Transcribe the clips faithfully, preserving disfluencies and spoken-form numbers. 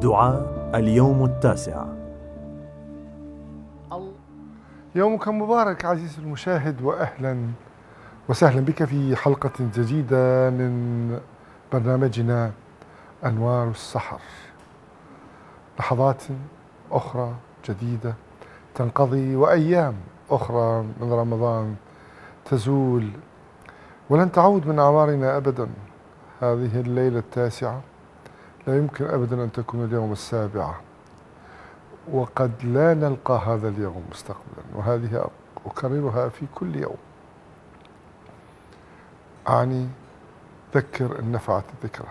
الدعاء اليوم التاسع. يومك مبارك عزيزي المشاهد، وأهلا وسهلا بك في حلقة جديدة من برنامجنا أنوار السحر. لحظات أخرى جديدة تنقضي، وأيام أخرى من رمضان تزول، ولن تعود من أعمارنا أبدا. هذه الليلة التاسعة لا يمكن أبدا أن تكون اليوم السابعة، وقد لا نلقى هذا اليوم مستقبلا، وهذه أكررها في كل يوم. أعني ذكر إن نفعت الذكرى.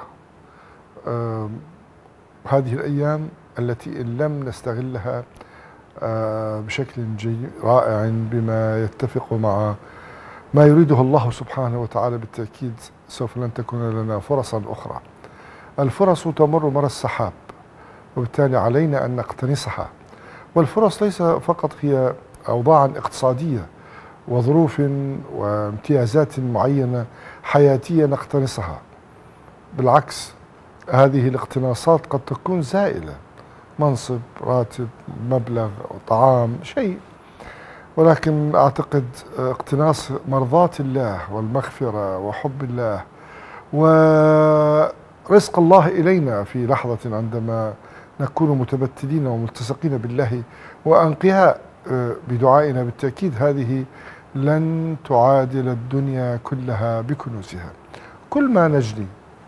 هذه الأيام التي إن لم نستغلها بشكل رائع بما يتفق مع ما يريده الله سبحانه وتعالى، بالتأكيد سوف لن تكون لنا فرصا أخرى. الفرص تمر مر السحاب، وبالتالي علينا أن نقتنصها. والفرص ليس فقط هي أوضاع اقتصادية وظروف وامتيازات معينة حياتية نقتنصها، بالعكس هذه الاقتناصات قد تكون زائلة، منصب، راتب، مبلغ، طعام، شيء، ولكن أعتقد اقتناص مرضاة الله والمغفرة وحب الله ورزق الله إلينا في لحظة عندما نكون متبتلين وملتصقين بالله وأنقياء بدعائنا، بالتأكيد هذه لن تعادل الدنيا كلها بكنوزها. كل ما نجني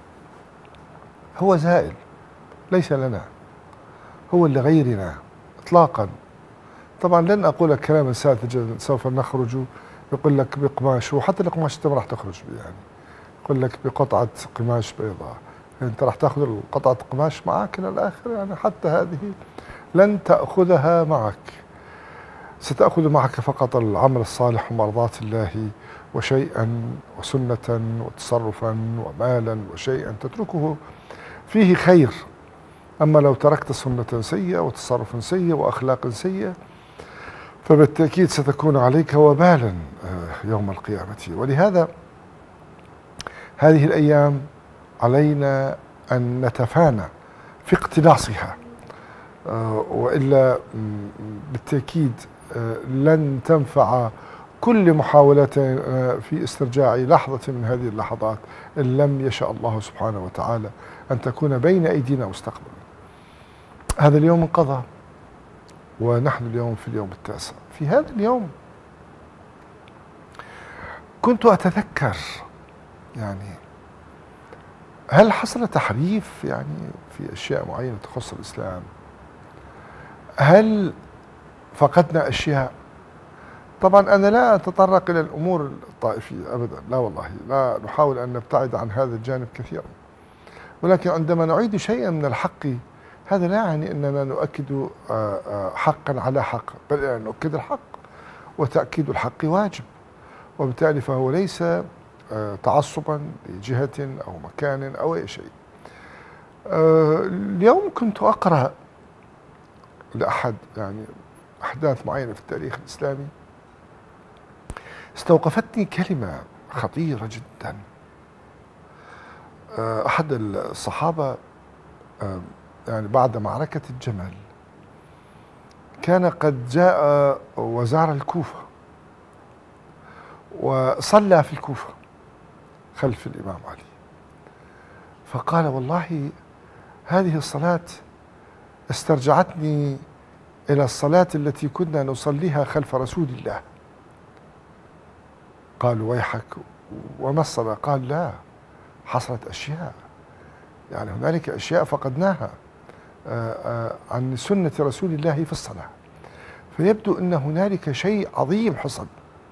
هو زائل، ليس لنا، هو لغيرنا إطلاقا. طبعا لن أقول كلاما ساذجا سوف نخرج يقول لك بقماش، وحتى القماش أنت ما راح تخرج به، يعني يقول لك بقطعة قماش بيضاء، أنت راح تأخذ قطعة قماش معك إلى الآخر، يعني حتى هذه لن تأخذها معك، ستأخذ معك فقط العمل الصالح ومرضاة الله، وشيئا وسنة وتصرفا ومالا وشيئا تتركه فيه خير. أما لو تركت سنة سيئة وتصرف سيء وأخلاق سيئة فبالتأكيد ستكون عليك وبالا يوم القيامة. ولهذا هذه الأيام علينا أن نتفانى في اقتناصها، وإلا بالتأكيد لن تنفع كل محاولاتنا في استرجاع لحظة من هذه اللحظات إن لم يشاء الله سبحانه وتعالى أن تكون بين أيدينا مستقبلا. هذا اليوم انقضى، ونحن اليوم في اليوم التاسع. في هذا اليوم كنت أتذكر، يعني هل حصل تحريف يعني في أشياء معينة تخص الإسلام؟ هل فقدنا أشياء؟ طبعا أنا لا أتطرق إلى الأمور الطائفية أبدا، لا والله، لا نحاول أن نبتعد عن هذا الجانب كثيرا، ولكن عندما نعيد شيئا من الحق هذا لا يعني أننا نؤكد حقا على حق، بل نؤكد الحق، وتأكيد الحق واجب، وبالتالي فهو ليس تعصبا لجهة أو مكان أو أي شيء. اليوم كنت أقرأ لأحد يعني أحداث معينة في التاريخ الإسلامي، استوقفتني كلمة خطيرة جدا. أحد الصحابة يعني بعد معركة الجمل كان قد جاء وزار الكوفة وصلى في الكوفة خلف الإمام علي، فقال: والله هذه الصلاة استرجعتني إلى الصلاة التي كنا نصليها خلف رسول الله. قالوا: ويحك، وما الصلاة؟ قال: لا، حصلت أشياء، يعني هنالك أشياء فقدناها عن سنة رسول الله في الصلاة، فيبدو أن هنالك شيء عظيم حصل،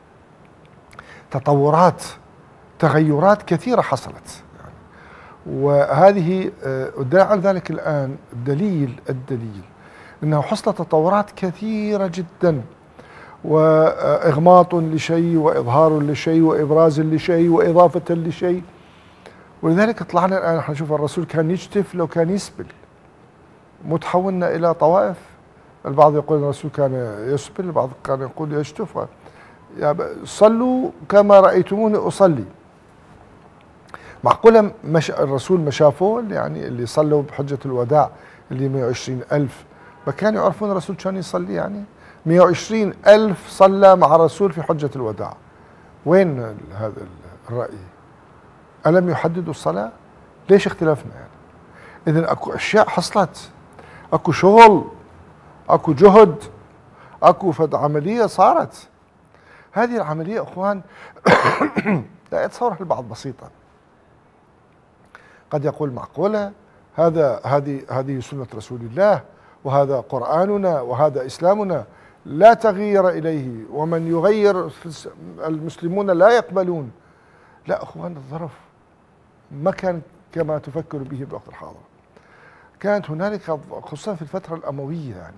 تطورات، تغيرات كثيرة حصلت يعني. وهذه أدعى على ذلك الآن الدليل الدليل أنه حصلت تطورات كثيرة جدا، وإغماط لشيء وإظهار لشيء وإبراز لشيء وإضافة لشيء. ولذلك طلعنا الآن نحن نشوف الرسول كان يجتف لو كان يسبل، متحولنا إلى طوائف، البعض يقول الرسول كان يسبل، البعض كان يقول يجتف. يعني صلوا كما رأيتموني أصلي. معقولة مش الرسول ما شافوه، يعني اللي صلوا بحجة الوداع اللي مئة وعشرين ألف ما كانوا يعرفون الرسول كان يصلي يعني؟ مئة وعشرين ألف صلى مع الرسول في حجة الوداع. وين هذا الرأي؟ ألم يحددوا الصلاة؟ ليش اختلفنا يعني؟ إذن أكو أشياء حصلت، أكو شغل، أكو جهد، أكو فد عملية صارت. هذه العملية أخوان لا يتصورها البعض بسيطة، قد يقول معقولة، هذا هذه هذه سنة رسول الله، وهذا قرآننا، وهذا إسلامنا لا تغيير إليه، ومن يغير المسلمون لا يقبلون. لا أخوان، الظرف ما كان كما تفكر به بالوقت الحاضر. كانت هنالك خصوصا في الفترة الأموية يعني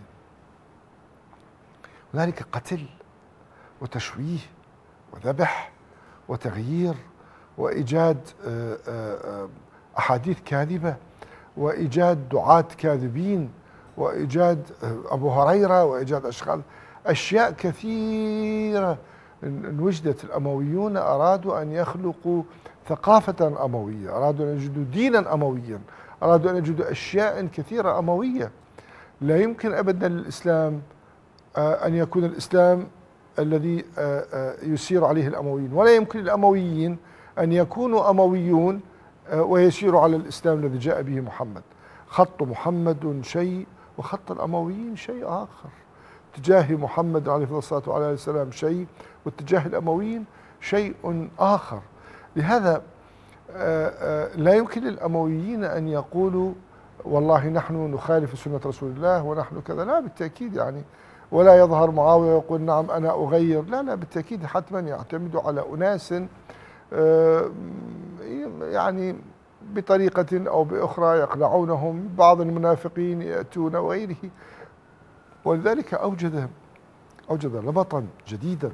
هنالك قتل وتشويه وذبح وتغيير وإيجاد أحاديث كاذبة وإيجاد دعاة كاذبين وإيجاد أبو هريرة وإيجاد أشخاص، أشياء كثيرة وجدت. الأمويون أرادوا أن يخلقوا ثقافة أموية، أرادوا أن يجدوا دينا أمويا، أرادوا أن يجدوا أشياء كثيرة أموية. لا يمكن أبدا للإسلام أن يكون الإسلام الذي يسير عليه الأمويين، ولا يمكن للأمويين أن يكونوا أمويون ويسيروا على الإسلام الذي جاء به محمد. خط محمد شيء وخط الأمويين شيء آخر، اتجاه محمد عليه الصلاة والسلام شيء واتجاه الأمويين شيء آخر. لهذا لا يمكن للأمويين أن يقولوا والله نحن نخالف سنة رسول الله ونحن كذا، لا بالتأكيد يعني. ولا يظهر معاوية ويقول نعم أنا أغير، لا لا بالتأكيد حتما يعتمدوا على أناس يعني بطريقة أو بأخرى يقنعونهم، بعض المنافقين يأتون وغيره. ولذلك أوجد أوجد ربطا جديدا،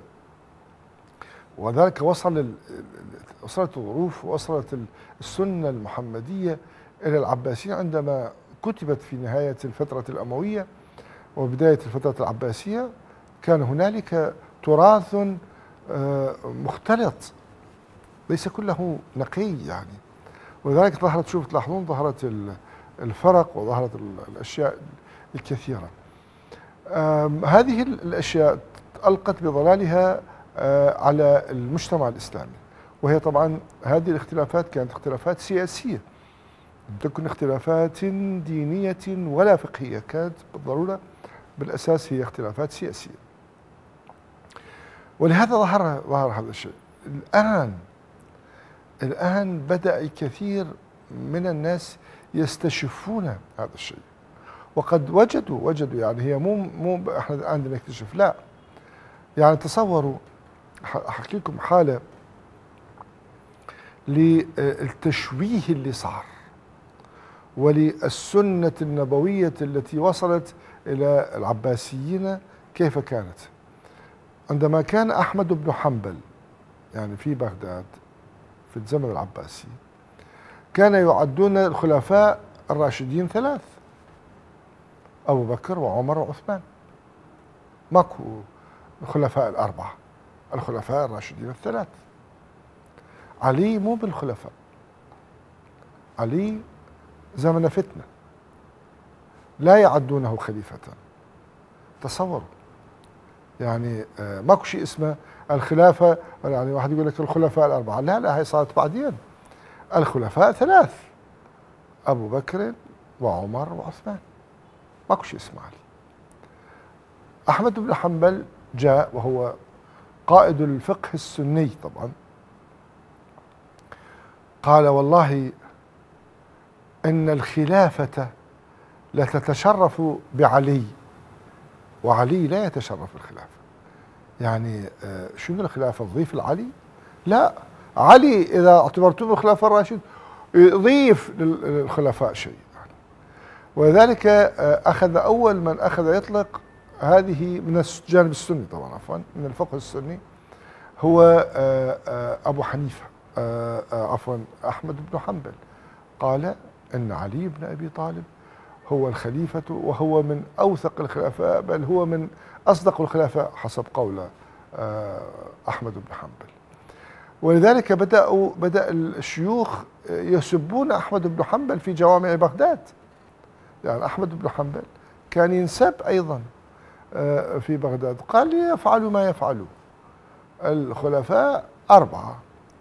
وذلك وصل وصلت الظروف ووصلت السنة المحمدية إلى العباسيين عندما كتبت في نهاية الفترة الأموية وبداية الفترة العباسية. كان هنالك تراث مختلط ليس كله نقي يعني، ولذلك ظهرت، شوف تلاحظون، ظهرت الفرق وظهرت الأشياء الكثيرة. هذه الأشياء ألقت بظلالها على المجتمع الإسلامي، وهي طبعا هذه الاختلافات كانت اختلافات سياسية، لم تكن اختلافات دينية ولا فقهية، كانت بالضرورة بالأساس هي اختلافات سياسية. ولهذا ظهر ظهر هذا الشيء. الآن الآن بدأ الكثير من الناس يستشفون هذا الشيء، وقد وجدوا وجدوا يعني هي مو مو احنا الآن بدنا نكتشف، لا يعني تصوروا، أحكي لكم حالة للتشويه اللي صار وللسنة النبوية التي وصلت إلى العباسيين. كيف كانت؟ عندما كان أحمد بن حنبل يعني في بغداد في الزمن العباسي، كان يعدون الخلفاء الراشدين ثلاث: أبو بكر وعمر وعثمان. ماكو الخلفاء الأربعة، الخلفاء الراشدين الثلاث. علي مو بالخلفاء، علي زمن فتنة لا يعدونه خليفة. تصوروا يعني ماكو شيء اسمه الخلافة، يعني واحد يقول لك الخلفاء الأربعة، لا لا هي صارت بعدين. الخلفاء ثلاث: أبو بكر وعمر وعثمان، ماكو شيء اسمه علي. أحمد بن حنبل جاء وهو قائد الفقه السني طبعا، قال والله إن الخلافة لتتشرف بعلي وعلي لا يتشرف الخلافة. يعني شو الخلافة تضيف لعلي؟ لا، علي إذا اعتبرتم الخلافة الراشد يضيف للخلفاء شيء يعني. ولذلك أخذ أول من أخذ يطلق هذه من الجانب السني طبعا، عفوا من الفقه السني، هو أبو حنيفة، عفوا أحمد بن حنبل. قال إن علي بن أبي طالب هو الخليفة وهو من أوثق الخلفاء، بل هو من أصدق الخلفاء حسب قول أحمد بن حنبل. ولذلك بدأوا بدأ الشيوخ يسبون أحمد بن حنبل في جوامع بغداد، يعني أحمد بن حنبل كان ينسب أيضا في بغداد، قال يفعلوا ما يفعلوا الخلفاء أربعة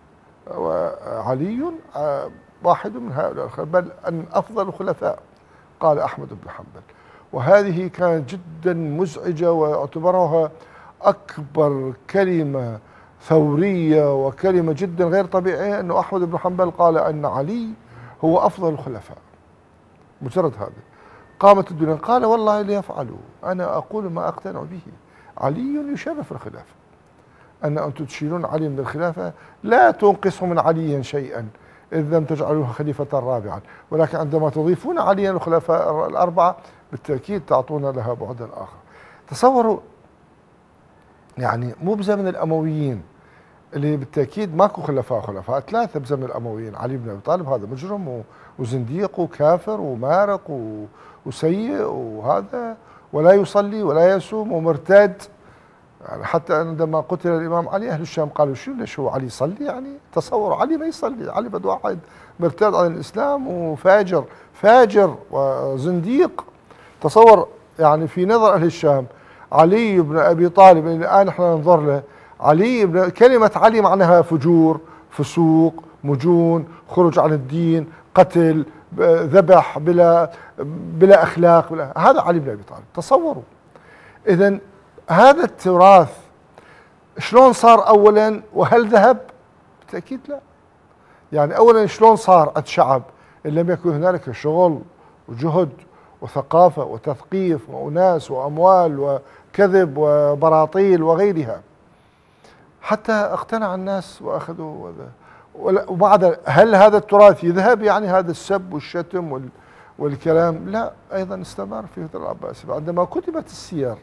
وعلي واحد من هؤلاء، بل أن أفضل الخلفاء، قال أحمد بن حنبل. وهذه كانت جدا مزعجة، واعتبرها أكبر كلمة ثورية وكلمة جدا غير طبيعية، أنه أحمد بن حنبل قال أن علي هو أفضل الخلفاء. مجرد هذا قامت الدنيا، قال والله ليفعلوا، أنا أقول ما أقتنع به، علي يشرف الخلافة، أن أنتم تشيلون علي من الخلافة لا تنقصوا من علي شيئا إذ لم تجعلوه خليفة رابعا، ولكن عندما تضيفون عليا الخلفاء الأربعة بالتأكيد تعطون لها بعدا آخر. تصوروا يعني مو بزمن الأمويين اللي بالتأكيد ماكو خلفاء، خلفاء ثلاثة بزمن الأمويين، علي بن أبي طالب هذا مجرم وزنديق وكافر ومارق وسيء وهذا، ولا يصلي ولا يصوم ومرتد. يعني حتى عندما قتل الإمام علي أهل الشام قالوا شو ليش هو علي يصلي؟ يعني تصوروا علي ما يصلي، علي بده واحد مرتد عن الإسلام وفاجر فاجر وزنديق. تصور يعني في نظر أهل الشام علي بن أبي طالب الآن احنا ننظر له، علي بن كلمة علي معناها فجور، فسوق، مجون، خروج عن الدين، قتل، ذبح بلا بلا أخلاق بلا. هذا علي بن أبي طالب. تصوروا إذا هذا التراث شلون صار أولا، وهل ذهب؟ بالتأكيد لا. يعني أولا شلون صار عند شعب إن لم يكن هنالك شغل وجهد وثقافة وتثقيف وأناس وأموال وكذب وبراطيل وغيرها حتى اقتنع الناس وأخذوا. وبعد هل هذا التراث يذهب؟ يعني هذا السب والشتم والكلام لا، أيضا استمر في فترة العباسية. عندما كتبت السير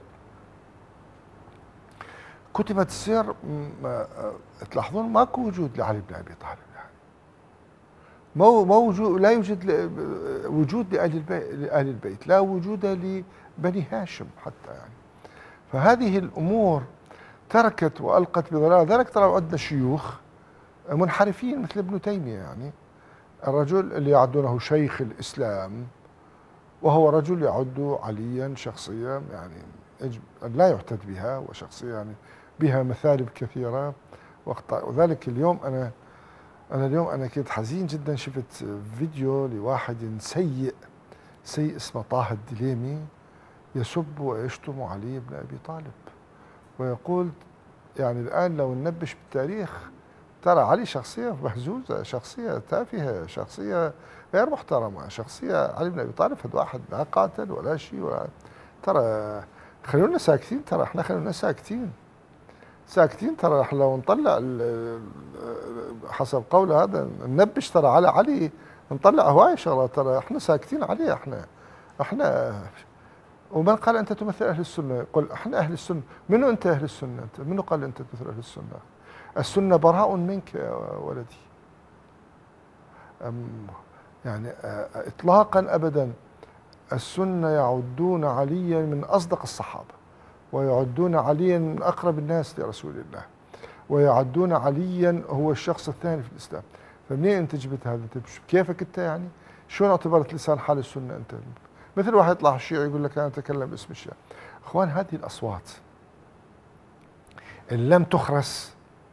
كتبت السير تلاحظون ماكو وجود لعلي بن ابي طالب، يعني مو موجود، لا يوجد وجود لأهل البيت, لأهل البيت، لا وجود لبني هاشم حتى. يعني فهذه الامور تركت والقت بضلال. ذلك ترى عندنا شيوخ منحرفين مثل ابن تيميه، يعني الرجل اللي يعدونه شيخ الاسلام، وهو رجل يعد عليا شخصيه يعني لا يعتد بها، وشخصيه يعني بها مثالب كثيرة واخطاء. وذلك اليوم أنا أنا اليوم أنا كنت حزين جدا، شفت فيديو لواحد سيء سيء اسمه طه الدليمي يسب ويشتم علي بن أبي طالب، ويقول يعني الآن لو ننبش بالتاريخ ترى علي شخصية مهزوزة، شخصية تافهة، شخصية غير محترمة، شخصية علي بن أبي طالب هذا واحد لا قاتل ولا شيء ولا ترى خلونا ساكتين، ترى احنا خلونا ساكتين ساكتين ترى احنا لو نطلع حسب قول هذا ننبش ترى على علي نطلع هواي شغلات، ترى احنا ساكتين عليه. احنا احنا ومن قال انت تمثل اهل السنه؟ يقول احنا اهل السنه. منو انت اهل السنه؟ انت منو قال انت تمثل اهل السنه؟ السنه براء منك يا ولدي. يعني اطلاقا ابدا. السنه يعدون عليا من اصدق الصحابه، ويعدون عليا من أقرب الناس لرسول الله، ويعدون عليا هو الشخص الثاني في الإسلام. فمنين أنت جبت هذا؟ كيفك أنت يعني؟ شلون اعتبرت لسان حال السنة أنت؟ مثل واحد يطلع الشيعي يقول لك أنا أتكلم باسم الشيعة. أخوان هذه الأصوات إن لم تخرس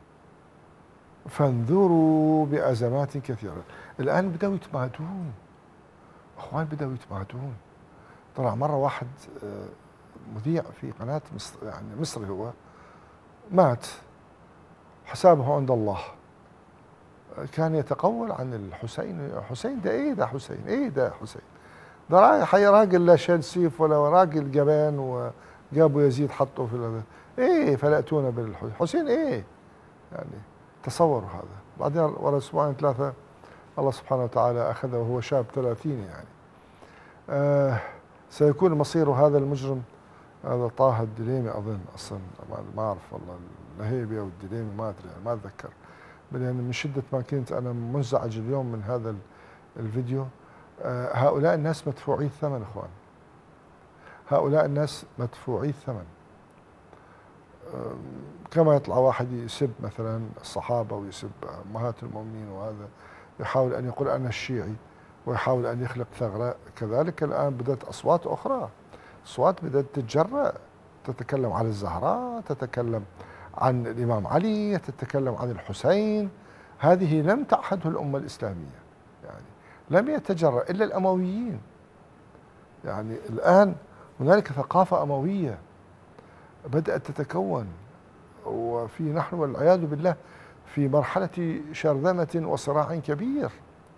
فانذروا بأزمات كثيرة. الآن بدأوا يتمادون، أخوان بدأوا يتمادون. طلع مرة واحد مذيع في قناة مصر، يعني مصري، هو مات حسابه عند الله، كان يتقول عن الحسين. حسين ده ايه ده حسين؟ ايه ده حسين؟ ده راجل لا شال سيف ولا راجل جبان، وجابوا يزيد حطه في هذا ايه فلأتونا بالحسين. حسين ايه يعني؟ تصوروا هذا. بعدين ورا اسبوعين ثلاثة الله سبحانه وتعالى أخذه وهو شاب ثلاثين يعني. آه سيكون مصير هذا المجرم هذا طه الدليمي أظن أصلا، ما أعرف والله النهيبي أو الدليمي ما أدري، ما أتذكر، لأن من شدة ما كنت أنا منزعج اليوم من هذا الفيديو. آه هؤلاء الناس مدفوعي الثمن إخوان، هؤلاء الناس مدفوعي الثمن. آه كما يطلع واحد يسب مثلا الصحابة ويسب أمهات المؤمنين، وهذا يحاول أن يقول أنا الشيعي، ويحاول أن يخلق ثغرة. كذلك الآن بدأت أصوات أخرى، أصوات بدأت تتجرأ، تتكلم عن الزهراء، تتكلم عن الإمام علي، تتكلم عن الحسين. هذه لم تعهده الأمة الإسلامية، يعني لم يتجرأ إلا الأمويين. يعني الآن هنالك ثقافة أموية بدأت تتكون، وفي نحن والعياذ بالله في مرحلة شرذمة وصراع كبير.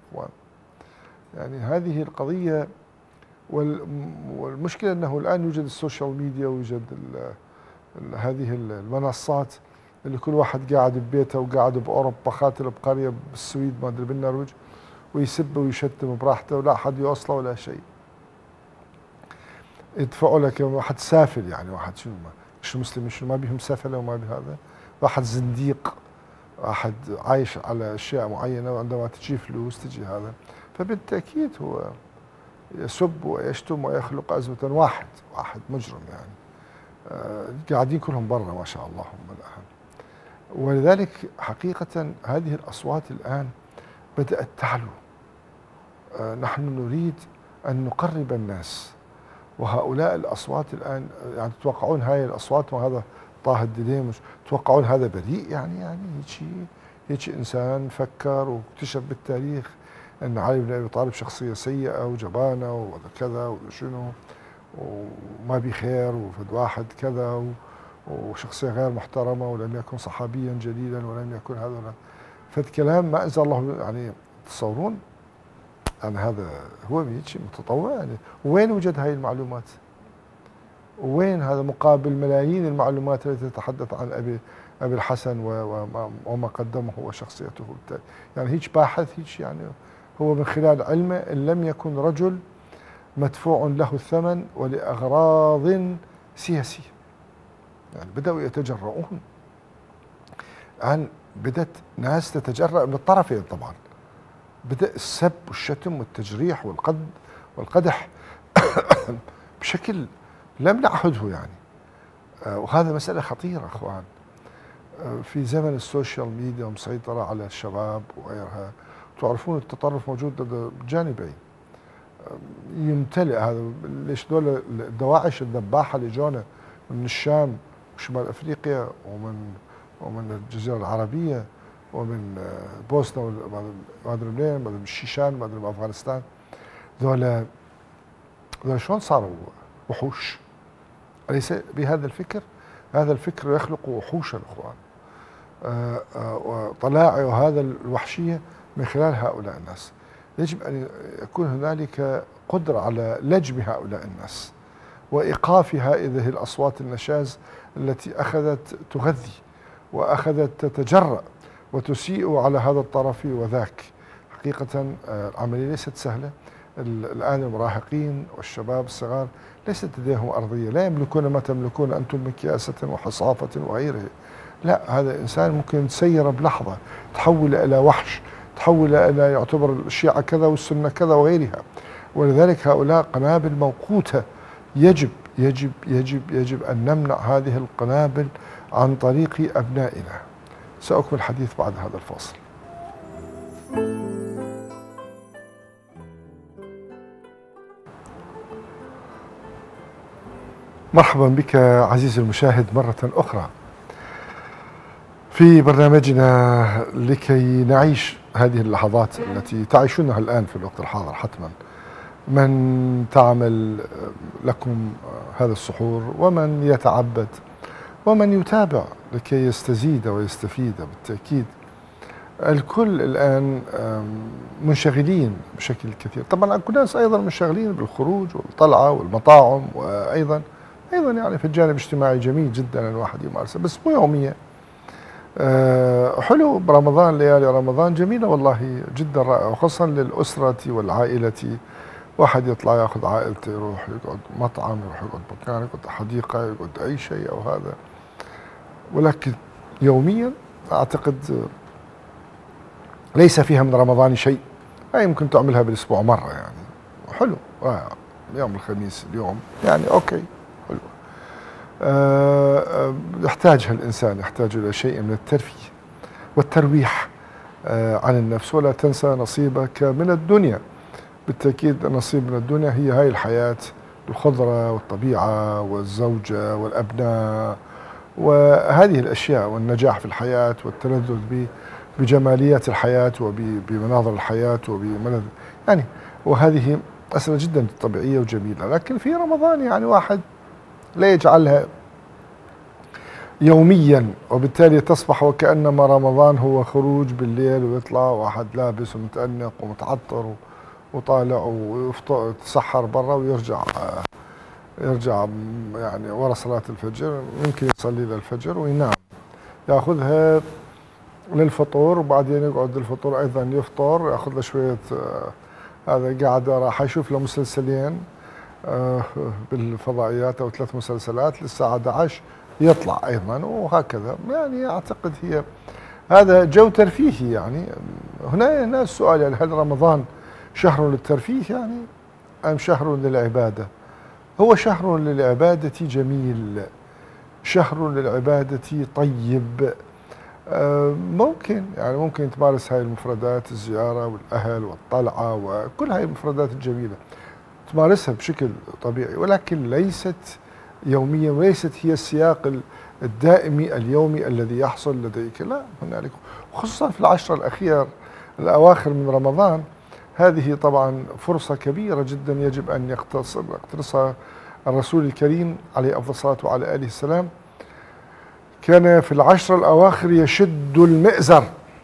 يعني هذه القضية، والمشكلة أنه الآن يوجد السوشيال ميديا، ويوجد هذه المنصات اللي كل واحد قاعد ببيته وقاعد بأوروبا، خاتل بقرية بالسويد ما أدري بالنرويج، ويسب ويشتم براحته ولا أحد يوصله ولا شيء. يدفعوا لك واحد سافل، يعني واحد شنو مش مسلم، شنو ما بيهم سفلة وما بهذا، واحد زنديق، واحد عايش على أشياء معينة، وعندما تجي فلوس تجي هذا، فبالتأكيد هو يسب ويشتم ويخلق أزمة. واحد واحد مجرم يعني، آه قاعدين كلهم برا ما شاء الله هم الآن. ولذلك حقيقة هذه الأصوات الآن بدأت تعلو. آه نحن نريد أن نقرب الناس، وهؤلاء الأصوات الآن يعني تتوقعون هاي الأصوات وهذا طه الدليم تتوقعون هذا بريء؟ يعني يعني هيك هيك إنسان فكر واكتشف بالتاريخ أن علي بن أبي طالب شخصية سيئة وجبانة وكذا وشنو وما بخير، وفد واحد كذا وشخصية غير محترمة، ولم يكن صحابيا جليلا، ولم يكن هذا فد كلام ما أنزل الله. يعني تصورون أن هذا هو هيك متطوع؟ يعني وين وجد هاي المعلومات؟ وين هذا مقابل ملايين المعلومات التي تتحدث عن أبي أبي الحسن وما قدمه وشخصيته؟ يعني هيك باحث هيك، يعني هو من خلال علمه إن لم يكن رجل مدفوع له الثمن ولأغراض سياسية. يعني بدأوا يتجرؤون، الآن بدأت ناس تتجرأ من الطرفين طبعا، بدأ السب والشتم والتجريح والقد والقدح بشكل لم نعهده يعني. آه وهذا مسألة خطيرة أخوان. آه في زمن السوشيال ميديا مسيطرة على الشباب وغيرها. تعرفون التطرف موجود لدى الجانبين. آه يمتلئ هذا. ليش دول الدواعش الذباحة اللي جونا من الشام وشمال أفريقيا ومن ومن الجزيرة العربية ومن بوسنا وما ادري منين، ما ادري من الشيشان، ما ادري من افغانستان، ذولا ذولا شلون صاروا وحوش؟ أليس بهذا الفكر؟ هذا الفكر يخلق وحوشا اخوان. وطلاعي وهذا الوحشية من خلال هؤلاء الناس. يجب ان يكون هنالك قدرة على لجم هؤلاء الناس وايقاف هذه الاصوات النشاز التي اخذت تغذي واخذت تتجرأ وتسيء على هذا الطرف وذاك. حقيقة العملية ليست سهلة. الآن المراهقين والشباب الصغار ليست لديهم أرضية، لا يملكون ما تملكون أنتم من كياسة وحصافة وغيره. لا، هذا إنسان ممكن يتسير بلحظة، تحول إلى وحش، تحول إلى يعتبر الشيعة كذا والسنة كذا وغيرها. ولذلك هؤلاء قنابل موقوتة. يجب يجب يجب يجب أن نمنع هذه القنابل عن طريق أبنائنا. سأكمل الحديث بعد هذا الفاصل. مرحبا بك عزيزي المشاهد مرة أخرى في برنامجنا لكي نعيش هذه اللحظات التي تعيشونها الآن في الوقت الحاضر. حتما من تعمل لكم هذا السحور، ومن يتعبد، ومن يتابع لكي يستزيد ويستفيد. بالتأكيد الكل الآن منشغلين بشكل كثير. طبعا كل الناس أيضا منشغلين بالخروج والطلعة والمطاعم، وأيضا أيضا يعني في الجانب الاجتماعي جميل جدا الواحد يمارسه، بس مو يوميا. أه حلو برمضان، ليالي رمضان جميلة والله جدا رائعة، وخاصة للأسرة والعائلة. واحد يطلع ياخذ عائلته، يروح يقعد مطعم، يروح يقعد مكان، يقعد حديقة، يقعد أي شيء أو هذا. ولكن يوميا أعتقد ليس فيها من رمضان شيء. هاي يمكن تعملها بالأسبوع مرة يعني. حلو رائع. يوم الخميس اليوم يعني أوكي حلو. أه يحتاجها الإنسان، يحتاج إلى شيء من الترفيه والترويح أه عن النفس. ولا تنسى نصيبك من الدنيا. بالتأكيد نصيب من الدنيا هي هاي الحياة، الخضرة والطبيعة والزوجة والأبناء وهذه الأشياء، والنجاح في الحياة والتلذذ بجماليات الحياة وبمناظر الحياة وبملذ يعني. وهذه أسئلة جدا طبيعية وجميلة. لكن في رمضان يعني واحد لا يجعلها يوميا، وبالتالي تصبح وكأنما رمضان هو خروج بالليل ويطلع واحد لابس ومتأنق ومتعطر وطالع ويتسحر برا ويرجع يرجع يعني ورا صلاة الفجر، يمكن يصلي للفجر وينام، ياخذها للفطور وبعدين يقعد للفطور ايضا يفطر، ياخذ له شويه هذا قاعده راح يشوف له مسلسلين بالفضائيات او ثلاث مسلسلات للساعه احد عشر يطلع ايضا، وهكذا. يعني اعتقد هي هذا جو ترفيهي. يعني هنا هنا السؤال، يعني هل رمضان شهر للترفيه يعني ام شهر للعباده؟ هو شهر للعباده جميل، شهر للعباده طيب، ممكن يعني ممكن تمارس هاي المفردات، الزيارة والأهل والطلعة وكل هاي المفردات الجميلة تمارسها بشكل طبيعي، ولكن ليست يوميا وليست هي السياق الدائمي اليومي الذي يحصل لديك. لا، هنالك خصوصا في العشرة الأخير الأواخر من رمضان، هذه طبعا فرصة كبيرة جدا يجب أن يقتنصها الرسول الكريم عليه أفضل الصلاة وعلى آله السلام. كان في العشر الأواخر يشد المئزر،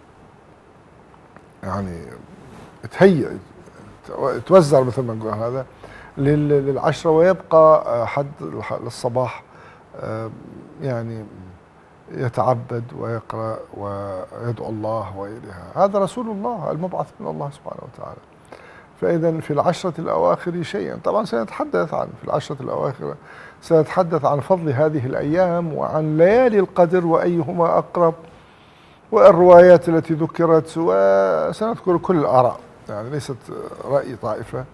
يعني تهيئ توزر مثل ما نقول هذا للعشرة، ويبقى حد للصباح يعني يتعبد ويقرأ ويدعو الله وإليها. هذا رسول الله المبعث من الله سبحانه وتعالى. فإذا في العشرة الأواخر شيئا، طبعا سنتحدث عن في العشرة الأواخر سنتحدث عن فضل هذه الأيام وعن ليالي القدر وأيهما أقرب والروايات التي ذكرت، وسنذكر كل الآراء، يعني ليست رأي طائفة.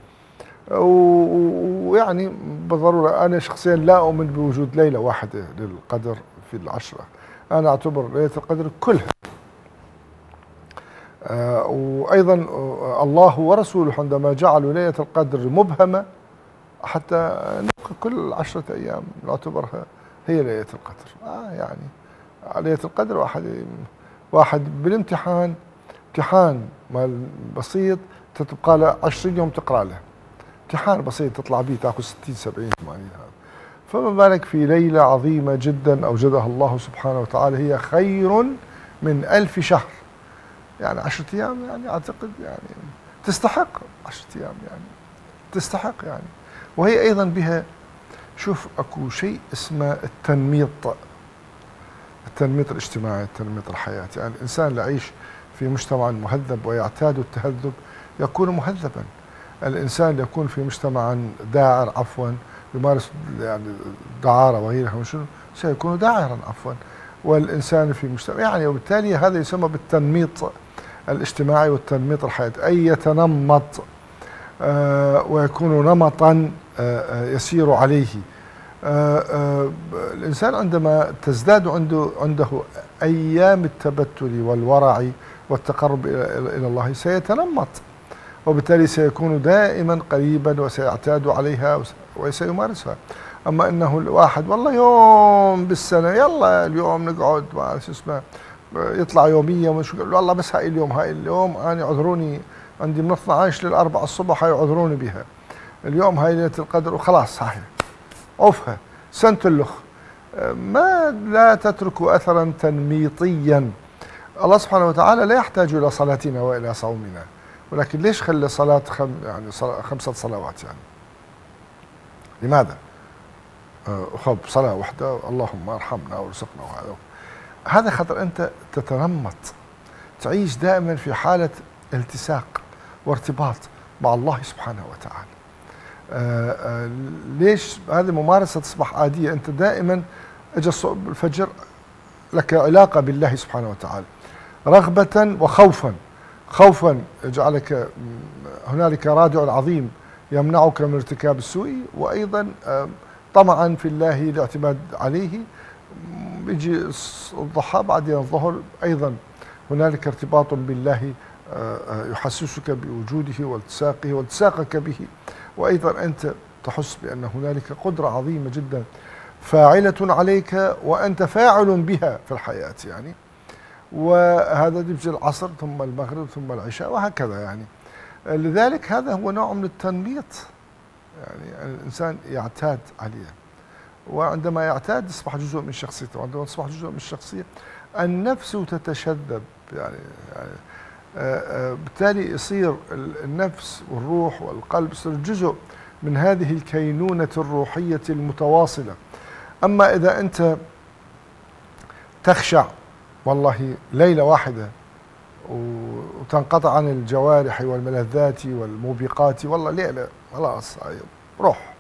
ويعني بالضرورة أنا شخصيا لا أؤمن بوجود ليلة واحدة للقدر في العشرة، أنا أعتبر ليلة القدر كلها. آه وأيضا الله ورسوله عندما جعلوا ليلة القدر مبهمة حتى نبقى كل عشرة أيام نعتبرها هي ليلة القدر. آه يعني ليلة القدر واحد واحد بالامتحان، امتحان مال بسيط تبقى له عشرين يوم تقرأ له، امتحان بسيط تطلع به تاخذ ستين سبعين ثمانين هذا، فما بالك في ليلة عظيمة جدا أوجدها الله سبحانه وتعالى هي خير من ألف شهر. يعني عشرة أيام يعني أعتقد يعني تستحق عشرة أيام، يعني تستحق يعني. وهي أيضا بها شوف أكو شيء اسمه التنميط، التنميط الاجتماعي، التنميط الحياة. يعني الإنسان اللي يعيش في مجتمع مهذب ويعتاد التهذب يكون مهذبا. الإنسان اللي يكون في مجتمع داعر عفوا يمارس يعني دعارة وغيرها من شنو سيكون داعرا عفوا. والإنسان في مجتمع يعني، وبالتالي هذا يسمى بالتنميط الاجتماعي والتنميط الحياة، أي يتنمط آه ويكون نمطا آه يسير عليه. آه آه الإنسان عندما تزداد عنده عنده أيام التبتل والورع والتقرب إلى الله سيتنمط، وبالتالي سيكون دائما قريبا وسيعتاد عليها وسيمارسها. أما أنه الواحد والله يوم بالسنة يلا اليوم نقعد ما شو اسمه يطلع يوميا والله بس هاي اليوم هاي اليوم أنا عذروني عندي من اثني عشر للأربعة الصبح هاي عذروني بها، اليوم هاي ليلة القدر وخلاص هاي عوفها سنتلخ. ما لا تتركوا أثرا تنميطيا. الله سبحانه وتعالى لا يحتاج إلى صلاتنا وإلى صومنا، ولكن ليش خلى صلاة خم يعني خمسة صلوات يعني؟ لماذا؟ خب صلاة واحدة اللهم ارحمنا وارزقنا وهذا هذا خاطر أنت تتنمط، تعيش دائما في حالة التصاق وارتباط مع الله سبحانه وتعالى. آآ آآ ليش هذه ممارسة تصبح عادية؟ أنت دائما اجى الفجر لك علاقة بالله سبحانه وتعالى، رغبة وخوفا. خوفا يجعلك هنالك رادع عظيم يمنعك من ارتكاب السوء، وأيضا طمعا في الله الاعتماد عليه. يجي الضحى بعدين الظهر أيضا هنالك ارتباط بالله يحسسك بوجوده والتصاقه والتصاقك به، وأيضا أنت تحس بأن هنالك قدرة عظيمة جدا فاعلة عليك وأنت فاعل بها في الحياة يعني. وهذا يجي العصر ثم المغرب ثم العشاء وهكذا يعني. لذلك هذا هو نوع من التنميط، يعني الإنسان يعتاد عليه، وعندما يعتاد يصبح جزء من شخصيته، وعندما تصبح جزء من الشخصية النفس تتشذب يعني, يعني بالتالي يصير النفس والروح والقلب يصير جزء من هذه الكينونة الروحية المتواصلة. أما إذا أنت تخشع والله ليلة واحدة وتنقطع عن الجوارح والملذات والموبقات، والله ليلة خلاص روح،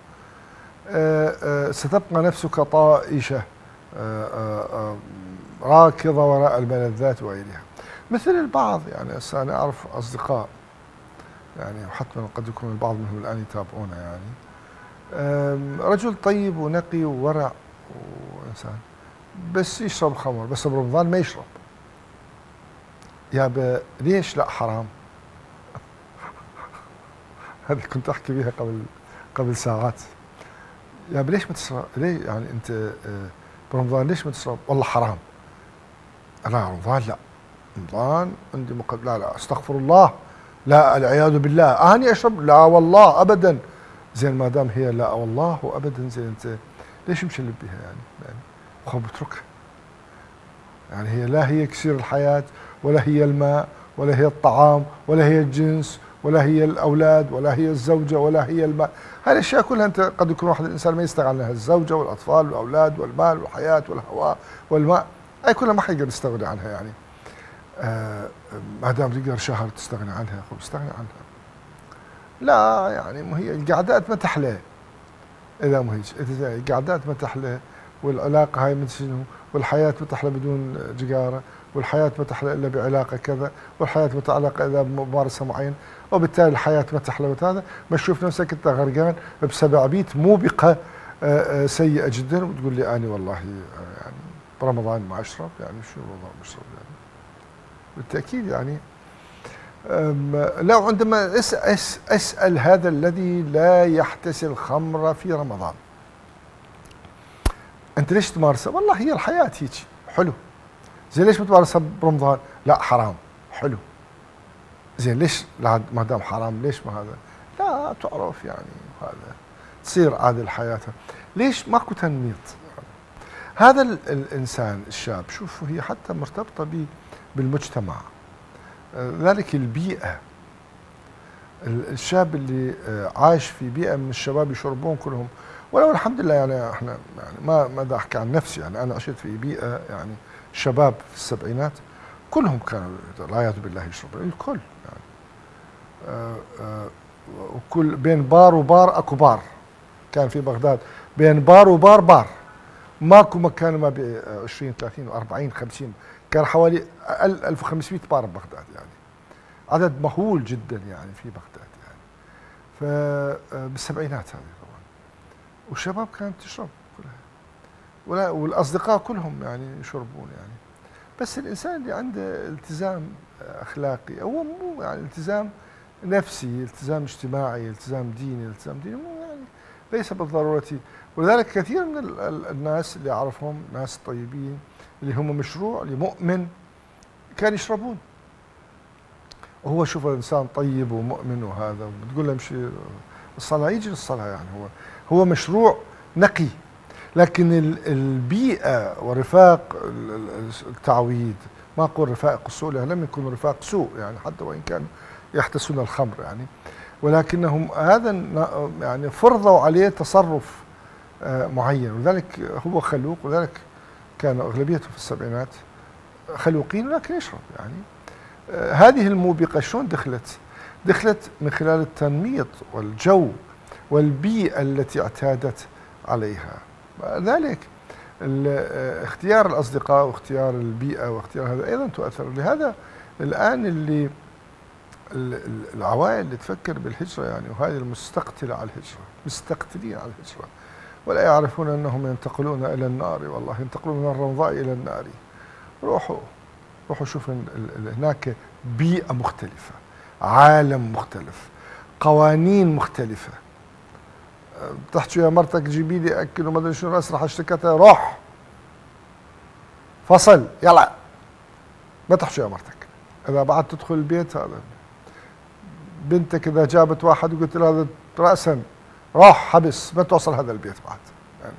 ستبقى نفسك طائشة راكضة وراء الملذات وغيرها. مثل البعض يعني أنا أعرف أصدقاء يعني، وحتما قد يكون البعض منهم الآن يتابعونا يعني، رجل طيب ونقي وورع وإنسان، بس يشرب خمر، بس برمضان ما يشرب. يا ليش؟ لا حرام. هذه كنت أحكي بها قبل قبل ساعات. يا ليش ما تشرب؟ ليه يعني أنت برمضان ليش ما تشرب؟ والله حرام. أنا رمضان لا، رمضان عندي مقدم، لا لا استغفر الله، لا العياذ بالله، أني أشرب؟ لا والله أبدا. زين ما دام هي لا والله وأبدا، زين أنت ليش مشلب بها يعني؟ يعني خب اتركها. يعني هي لا هي كسير الحياة، ولا هي الماء، ولا هي الطعام، ولا هي الجنس، ولا هي الأولاد، ولا هي الزوجة، ولا هي المال. هذه الأشياء كلها أنت قد يكون واحد الإنسان ما يستغنى عنها، الزوجة والأطفال والأولاد والمال والحياة والهواء والماء، أي كلها ما حيقدر يستغني عنها يعني. آه ما دام تقدر شهر تستغني عنها، خب استغني عنها. لا يعني ما هي القعدات ما تحلى إذا ما هيك، إذا القعدات ما تحلى، والعلاقة هاي مثل شنو، والحياة ما تحلى بدون جيجارة، والحياة ما تحلى إلا بعلاقة كذا، والحياة متعلقة إلا بممارسة معينة، وبالتالي الحياة ما تحلى هذا، ما تشوف نفسك أنت غرقان بسبعبيت موبقة سيئة جدا، وتقول لي أنا والله يعني برمضان ما أشرب، يعني شو رمضان ما أشرب يعني؟ بالتأكيد يعني. لو عندما أسأل, أسأل هذا الذي لا يحتسي الخمر في رمضان، أنت ليش تمارسها؟ والله هي الحياة هيك حلو. زين ليش بتمارسها برمضان؟ لا حرام. حلو. زين ليش ما دام حرام ليش ما هذا؟ لا تعرف يعني هذا تصير عادة حياتها. ليش ماكو تنميط؟ هذا الإنسان الشاب شوفوا هي حتى مرتبطة بالمجتمع، ذلك البيئة. الشاب اللي عايش في بيئة من الشباب يشربون كلهم، ولو الحمد لله يعني احنا يعني ما ما بدي احكي عن نفسي، يعني انا عشت في بيئة يعني شباب في السبعينات كلهم كانوا والعياذ بالله يشربون، الكل يعني آآ آآ وكل بين بار وبار اكو بار، كان في بغداد بين بار وبار بار، ماكو مكان ما ب عشرين ثلاثين وأربعين خمسين، كان حوالي ألف وخمسمئة بار ببغداد، يعني عدد مهول جدا يعني في بغداد يعني. فبالسبعينات هذه طبعا، والشباب كانت تشرب كلها، والاصدقاء كلهم يعني يشربون يعني. بس الانسان اللي عنده التزام اخلاقي، هو مو يعني التزام نفسي، التزام اجتماعي، التزام ديني، التزام ديني مو يعني ليس بالضروره. ولذلك كثير من الناس اللي اعرفهم ناس طيبين اللي هم مشروع لمؤمن كانوا يشربون، وهو شوف الانسان طيب ومؤمن وهذا، بتقول له امشي الصلاه يجي للصلاه، يعني هو هو مشروع نقي. لكن البيئه ورفاق التعويد، ما اقول رفاق السوء لأنهم لم يكونوا رفاق سوء يعني، حتى وان كانوا يحتسون الخمر يعني، ولكنهم هذا يعني فرضوا عليه تصرف معين، ولذلك هو خلوق، ولذلك كان اغلبيته في السبعينات خلوقين ولكن يشرب يعني. هذه الموبقة شلون دخلت؟ دخلت من خلال التنميط والجو والبيئة التي اعتادت عليها. ذلك اختيار الأصدقاء واختيار البيئة واختيار هذا أيضا تؤثر. لهذا الآن اللي العوائل اللي تفكر بالهجرة يعني، وهذه المستقتلة على الهجرة، مستقتلين على الهجرة، ولا يعرفون أنهم ينتقلون إلى النار، والله ينتقلون من الرمضاء إلى النار. روحوا روحوا شوفوا هناك بيئة مختلفة، عالم مختلف، قوانين مختلفة. بتحكي يا مرتك جيبي لي اكل وما ادري شنو، اسرح اشتكتها روح فصل يلا، ما تحكي يا مرتك. اذا بعد تدخل البيت، هذا بنتك اذا جابت واحد وقلت له هذا راسا روح حبس، ما توصل هذا البيت بعد. يعني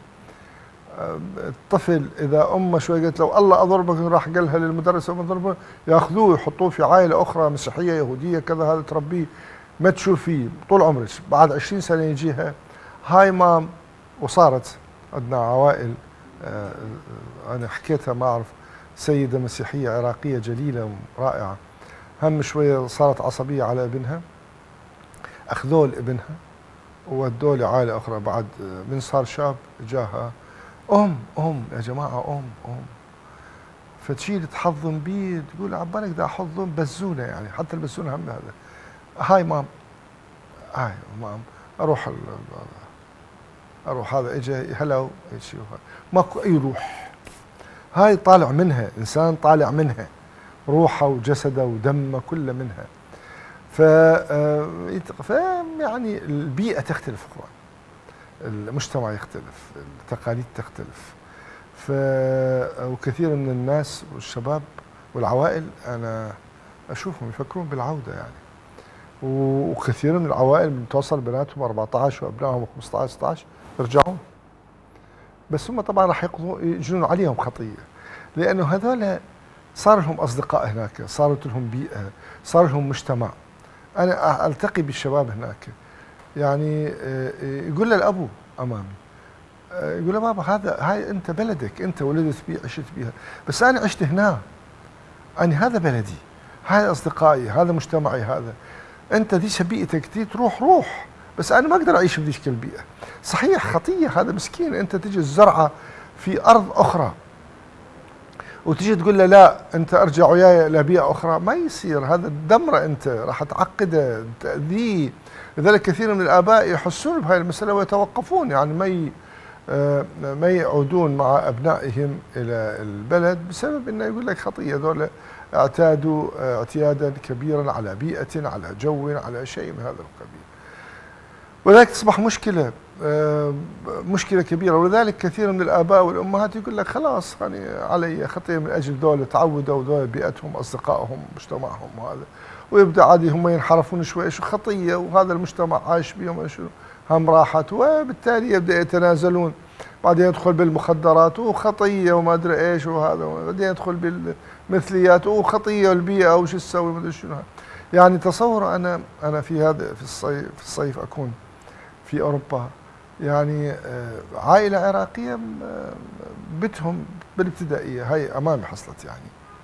الطفل اذا امه شوي قالت له الله اضربك، راح قالها للمدرس وما ضربه، ياخذوه يحطوه في عائله اخرى مسيحيه يهوديه كذا، هذا تربيه ما تشوفيه طول عمرك. بعد عشرين سنه يجيها هاي مام. وصارت عندنا عوائل، آه انا حكيتها ما اعرف، سيده مسيحيه عراقيه جليله رائعه، هم شويه صارت عصبيه على ابنها، اخذوه لابنها وودوه لعائله اخرى. بعد من صار شاب جاها ام ام يا جماعه ام ام فتشيل تحضن بيه، تقول عبالك دا احضن بزونه، يعني حتى البزونه هم هذا. هاي مام، هاي مام، اروح ال اروح هذا اجى هلا شيء، ماكو اي روح. هاي طالع منها انسان، طالع منها روحه وجسده ودمه كله منها. ف ف يعني البيئه تختلف، المجتمع يختلف، التقاليد تختلف. ف وكثير من الناس والشباب والعوائل انا اشوفهم يفكرون بالعوده يعني. وكثير من العوائل بتوصل بناتهم أربعة عشر وابنائهم خمسة عشر ستة عشر يرجعون، بس هم طبعا راح يقضوا يجنون عليهم خطيه، لانه هذول صار لهم اصدقاء هناك، صارت لهم بيئه، صار لهم مجتمع. انا التقي بالشباب هناك يعني يقول له الابو امامي، يقول له بابا هذا هاي انت بلدك، انت ولدت بيه عشت بيها، بس انا عشت هنا، انا هذا بلدي، هاي اصدقائي، هذا مجتمعي، هذا انت دي بيئتك دي تروح روح، بس انا ما اقدر اعيش بديك البيئه. صحيح خطيه، هذا مسكين، انت تجي الزرعه في ارض اخرى وتجي تقول له لا انت ارجع وياي لبيئه اخرى، ما يصير، هذا الدمره، انت راح تعقده تاذيه. لذلك كثير من الاباء يحسون بهاي المساله ويتوقفون، يعني ما ي... ما يعودون مع ابنائهم الى البلد بسبب انه يقول لك خطيه، ذولا اعتادوا اعتيادا كبيرا على بيئه، على جو، على شيء من هذا القبيل. ولذلك تصبح مشكله مشكله كبيره. ولذلك كثير من الاباء والامهات يقول لك خلاص يعني علي خطيه من اجل ذولا تعودوا، ذولا بيئتهم، اصدقائهم، مجتمعهم، وهذا، ويبدا عادي هم ينحرفون شوي، شو خطيه وهذا المجتمع عايش بهم، شو هم راحت، وبالتالي يبدا يتنازلون، بعدين يدخل بالمخدرات وخطيه وما ادري ايش وهذا، بعدين يدخل بالمثليات وخطيه والبيئه وش تسوي ما ادري شنو. يعني تصور انا انا في هذا في الصيف في الصيف اكون في اوروبا، يعني عائله عراقيه بيتهم بالابتدائيه، هاي امامي حصلت يعني.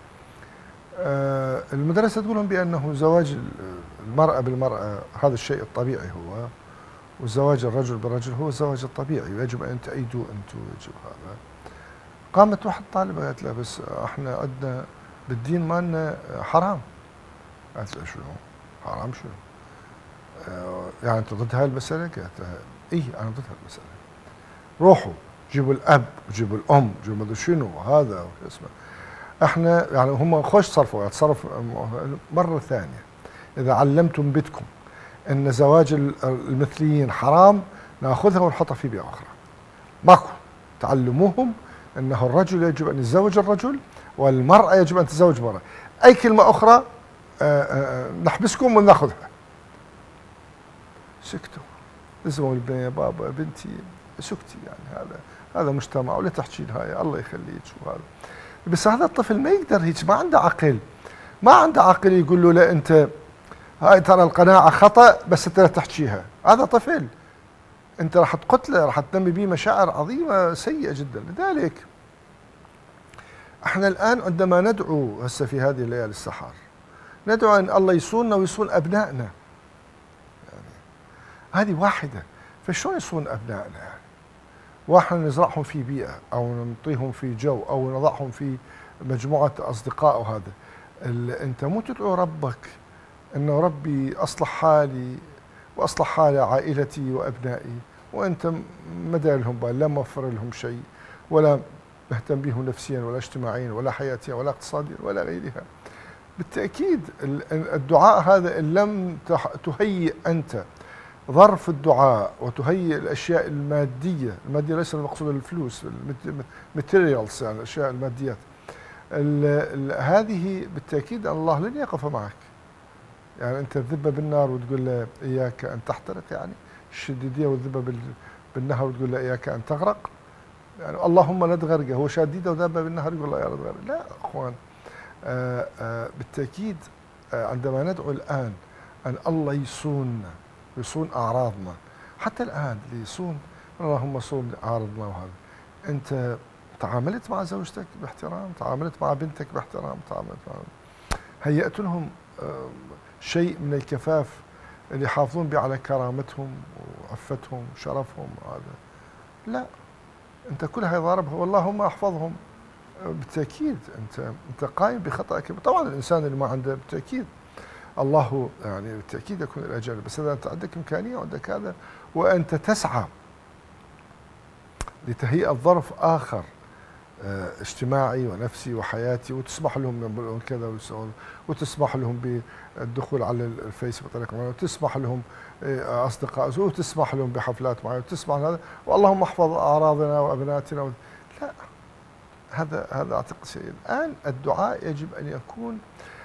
المدرسه تقول لهم بانه زواج المراه بالمراه هذا الشيء الطبيعي هو، وزواج الرجل بالرجل هو الزواج الطبيعي، ويجب ان تأيدوا انتم، يجب هذا. قامت واحد طالبه قالت لها بس احنا عندنا بالدين مالنا حرام. قالت لها شنو؟ حرام شنو؟ آه يعني انت ضد هاي المساله؟ قالت لها اي انا ضد هاي المساله. روحوا جيبوا الاب وجيبوا الام جيبوا مدري شنو وهذا وش اسمه. احنا يعني هم خوش تصرفوا، يعني تصرف مره ثانيه. اذا علمتم بيتكم ان زواج المثليين حرام، ناخذها ونحطها في بيئه اخرى. ماكو، تعلموهم انه الرجل يجب ان يتزوج الرجل والمراه يجب ان تتزوج مرأة. اي كلمه اخرى آآ آآ نحبسكم وناخذها. سكتوا، اسمعوا البنيه يا بابا بنتي، سكتي، يعني هذا هذا مجتمع ولا تحكي هاي الله يخليك وهذا. بس هذا الطفل ما يقدر هيك، ما عنده عقل، ما عنده عقل يقول له لا انت هاي ترى القناعة خطأ بس انت لا تحكيها. هذا طفل، انت راح تقتله، راح تنمي به مشاعر عظيمة سيئة جدا. لذلك احنا الآن عندما ندعو هسه في هذه الليالي السحر، ندعو ان الله يصوننا ويصون ابنائنا. يعني هذه واحدة، فشلون يصون ابنائنا يعني؟ واحنا نزرعهم في بيئة او نعطيهم في جو او نضعهم في مجموعة اصدقاء، وهذا انت مو تدعو ربك انه ربي اصلح حالي واصلح حال عائلتي وابنائي، وانت ما داير لهم بال، لا موفر لهم شيء ولا مهتم بهم نفسيا ولا اجتماعيا ولا حياتيا ولا اقتصاديا ولا غيرها. بالتأكيد الدعاء هذا إن لم تهيئ أنت ظرف الدعاء وتهيئ الأشياء المادية، المادية ليس المقصود الفلوس، الماتيريالز يعني الأشياء الماديات، ال ال هذه بالتأكيد الله لن يقف معك. يعني أنت الذبة بالنار وتقول له إياك أن تحترق، يعني الشديدية والذبة بالنهر وتقول له إياك أن تغرق، يعني اللهم لا تغرقه، هو شديدة وذبة بالنهر يقول له يا رب غرق. لا أخوان، آآ آآ بالتأكيد آآ عندما ندعو الآن أن الله يصوننا ويصون أعراضنا، حتى الآن اللي يصون اللهم صون أعراضنا، وهذا أنت تعاملت مع زوجتك باحترام، تعاملت مع بنتك باحترام، تعاملت مع هيأت لهم شيء من الكفاف اللي يحافظون به على كرامتهم وعفتهم وشرفهم، هذا لا، أنت كل هاي ضاربها واللهم احفظهم. بالتأكيد أنت أنت قايم بخطأك. طبعا الإنسان اللي ما عنده بالتأكيد الله يعني بالتأكيد يكون الأجر، بس إذا أنت عندك إمكانية وعندك هذا وأنت تسعى لتهيئة ظرف آخر اجتماعي ونفسي وحياتي، وتسمح لهم كذا وتسمح لهم بالدخول على الفيس بطريقة معينة، وتسمح لهم أصدقاء، وتسمح لهم بحفلات معينة، وتسمح هذا، واللهم احفظ أعراضنا وأبناتنا و... لا، هذا هذا أعتقد شيء. الآن الدعاء يجب أن يكون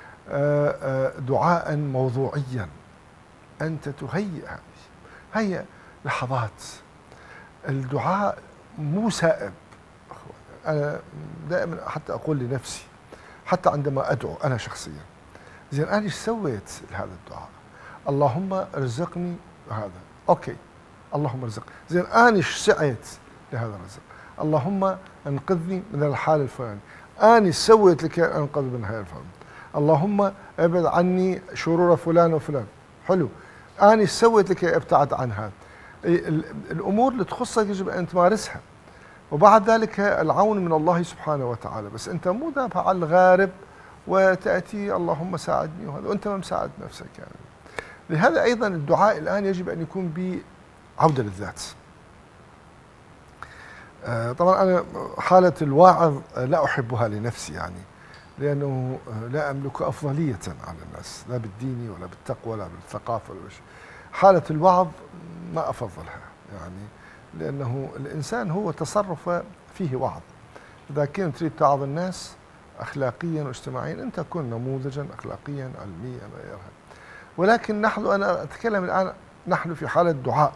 دعاء موضوعيا، أنت تهيئ هذه هي لحظات الدعاء مو سائب. أنا دائما حتى أقول لنفسي حتى عندما أدعو أنا شخصيا، زين أنا إيش سويت لهذا الدعاء؟ اللهم ارزقني هذا، أوكي، اللهم ارزقني، زين أنا إيش سعيت لهذا الرزق؟ اللهم انقذني من الحال الفلاني، أنا سويت لكي أنقذ من هذا الفلان، اللهم ابعد عني شرور فلان وفلان، حلو، أنا سويت لكي أبتعد عن هذا. الأمور اللي تخصك يجب أن تمارسها، وبعد ذلك العون من الله سبحانه وتعالى، بس أنت مو ذابها على الغارب وتأتي اللهم ساعدني وهذا وأنت ما مساعد نفسك يعني. لهذا أيضا الدعاء الآن يجب أن يكون بعودة للذات. طبعا أنا حالة الواعظ لا أحبها لنفسي يعني، لأنه لا أملك أفضلية على الناس، لا بالدين ولا بالتقوى ولا بالثقافة ولا شيء. حالة الوعظ ما أفضلها يعني، لأنه الإنسان هو تصرف فيه وعظ. إذا كنت تريد توعظ الناس أخلاقيا واجتماعيا أنت كن نموذجا أخلاقيا علميا وغيرها، ولكن نحن، أنا أتكلم الآن نحن في حالة دعاء.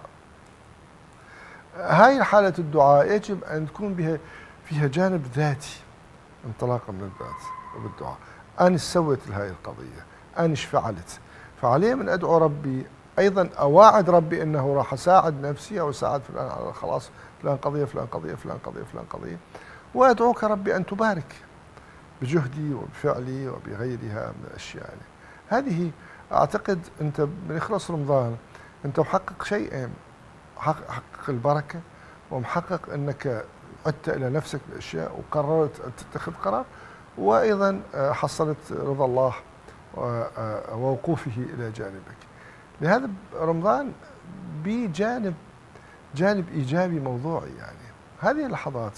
هاي حالة الدعاء يجب أن تكون بها فيها جانب ذاتي، انطلاقا من الذات وبالدعاء. أنا سويت لهذه القضية، أنا ايش فعلت، فعلي من أدعو ربي أيضا أواعد ربي أنه راح أساعد نفسي أو أساعد فلان على خلاص فلان قضية فلان قضية فلان قضية فلان قضية، وأدعوك ربي أن تبارك بجهدي وبفعلي وبغيرها من الأشياء يعني. هذه أعتقد أنت من إخلاص رمضان أنت محقق شيئين، محقق البركة ومحقق أنك عدت إلى نفسك بأشياء وقررت أن تتخذ قرار، وأيضا حصلت رضا الله ووقوفه إلى جانبك. لهذا رمضان بجانب جانب إيجابي موضوعي يعني. هذه اللحظات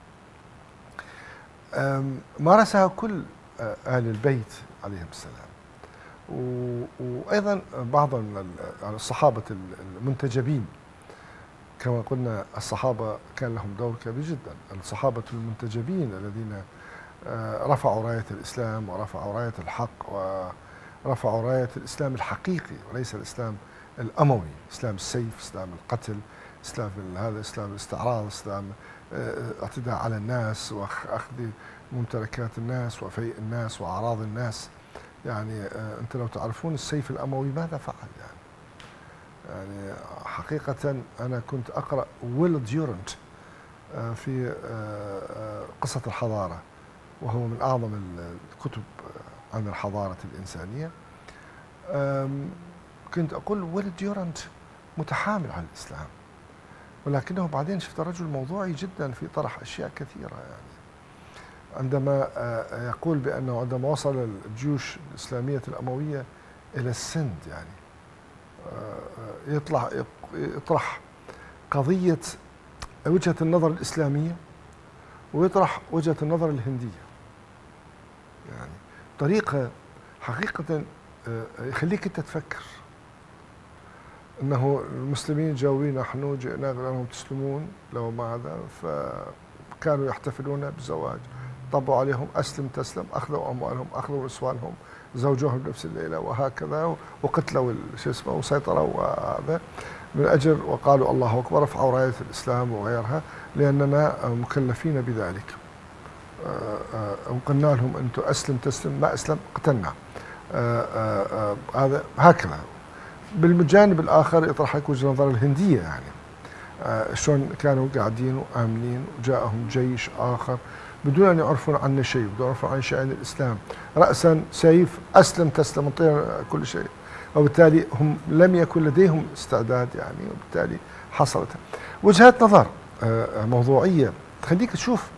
مارسها كل أهل البيت عليهم السلام، وأيضا بعض من الصحابة المنتجبين، كما قلنا الصحابة كان لهم دور كبير جدا، الصحابة المنتجبين الذين رفعوا راية الإسلام ورفعوا راية الحق ورفعوا راية الإسلام الحقيقي وليس الإسلام الأموي، إسلام السيف، إسلام القتل، إسلام هذا، إسلام الاستعراض، إسلام اعتداء على الناس وأخذ ممتلكات الناس وفيء الناس وأعراض الناس. يعني أنت لو تعرفون السيف الأموي ماذا فعل يعني. يعني حقيقة أنا كنت أقرأ ويل ديورنت في قصة الحضارة، وهو من أعظم الكتب عن الحضارة الإنسانية. كنت أقول ويل ديورنت متحامل على الإسلام، ولكنه بعدين شفت رجل موضوعي جدا في طرح أشياء كثيرة يعني. عندما يقول بأنه عندما وصل الجيوش الإسلامية الأموية إلى السند يعني يطلع يطرح قضية وجهة النظر الإسلامية ويطرح وجهة النظر الهندية، يعني طريقة حقيقة يخليك أنت تفكر أنه المسلمين جاوين نحن جئنا لأنهم تسلمون لو ما هذا، فكانوا يحتفلون بالزواج، طبوا عليهم أسلم تسلم، أخذوا أموالهم، أخذوا نسوانهم، زوجوهم بنفس الليلة وهكذا، وقتلوا شو اسمه وسيطروا وهذا من أجل، وقالوا الله أكبر، رفعوا راية الإسلام وغيرها لأننا مكلفين بذلك. وقلنا لهم أنتم أسلم تسلم، ما أسلم قتلنا. هذا هكذا. بالجانب الآخر يطرحك وجهة نظر الهندية، يعني شلون كانوا قاعدين وآمنين وجاءهم جيش آخر بدون أن يعرفون عنا شيء، بدون أن يعرفون عن شأن الإسلام، رأسا سيف أسلم تسلم انطينا كل شيء، وبالتالي هم لم يكن لديهم استعداد يعني، وبالتالي حصلت وجهات نظر موضوعية تخليك تشوف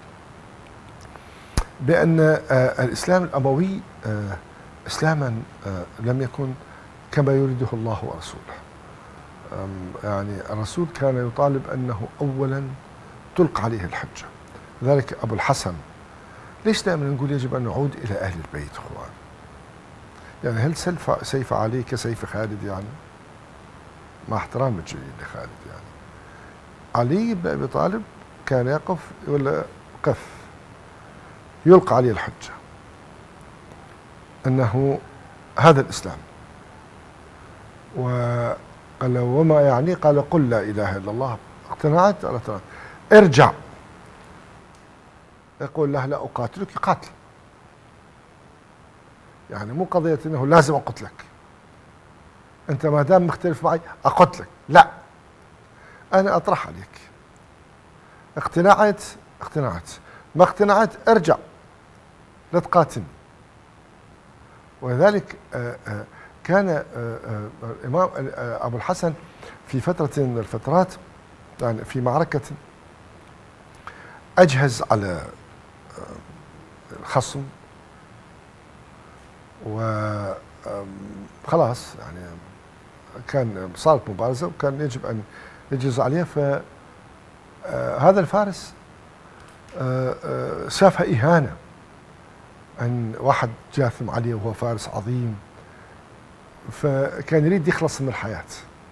بأن الإسلام الأموي إسلاما لم يكن كما يريده الله ورسوله. يعني الرسول كان يطالب أنه أولا تلقى عليه الحجة، ذلك أبو الحسن. ليش دائما نقول يجب أن نعود إلى أهل البيت أخوان؟ يعني هل سيف سيف علي كسيف خالد يعني؟ مع احترام الجيد لخالد يعني. علي بن أبي طالب كان يقف ولا قف يلقى عليه الحجة أنه هذا الإسلام، وقال وما يعني؟ قال قل لا إله إلا الله. اقتنعت؟ قالت ارجع. يقول له لا أقاتلك، يقاتل. يعني مو قضية أنه لازم أقتلك، أنت ما دام مختلف معي أقتلك، لا، أنا أطرح عليك. اقتنعت اقتنعت، ما اقتنعت ارجع لا تقاتلني. ولذلك كان الإمام أبو الحسن في فترة من الفترات، يعني في معركة أجهز على الخصم وخلاص، يعني كان صارت مبارزة وكان يجب أن يجهز عليها. فهذا الفارس شافها إهانة أن واحد جاثم عليه وهو فارس عظيم، فكان يريد يخلص من الحياة،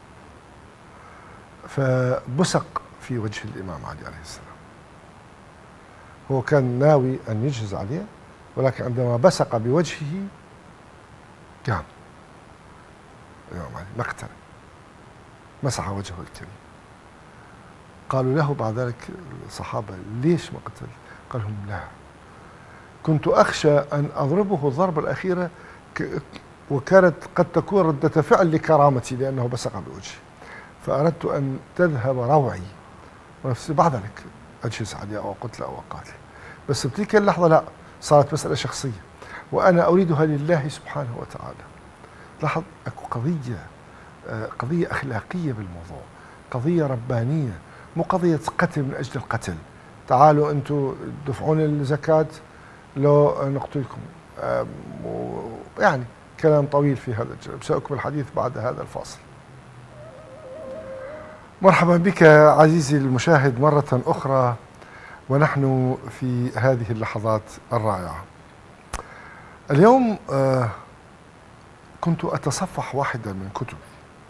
فبصق في وجه الإمام علي عليه السلام. هو كان ناوي أن يجهز عليه، ولكن عندما بصق بوجهه قام الإمام علي مقتل، مسح وجهه الكريم. قالوا له بعد ذلك الصحابة ليش ما قتل؟ قال لهم لا، كنت أخشى أن أضربه الضربة الأخيرة وكانت قد تكون ردة فعل لكرامتي لأنه بصق بوجهي، فأردت أن تذهب روعي ونفسي، بعد ذلك أجهز عليه أو أقتله أو أقاتله. بس بتلك اللحظة لا، صارت مسألة شخصية وأنا أريدها لله سبحانه وتعالى. لاحظ أكو قضية قضية أخلاقية بالموضوع، قضية ربانية، مو قضية قتل من أجل القتل. تعالوا أنتم دفعون الزكاة لو نقتلكم، يعني كلام طويل في هذا الجانب، سأكمل الحديث بعد هذا الفاصل. مرحبا بك عزيزي المشاهد مرة أخرى، ونحن في هذه اللحظات الرائعة. اليوم كنت أتصفح واحدة من كتبي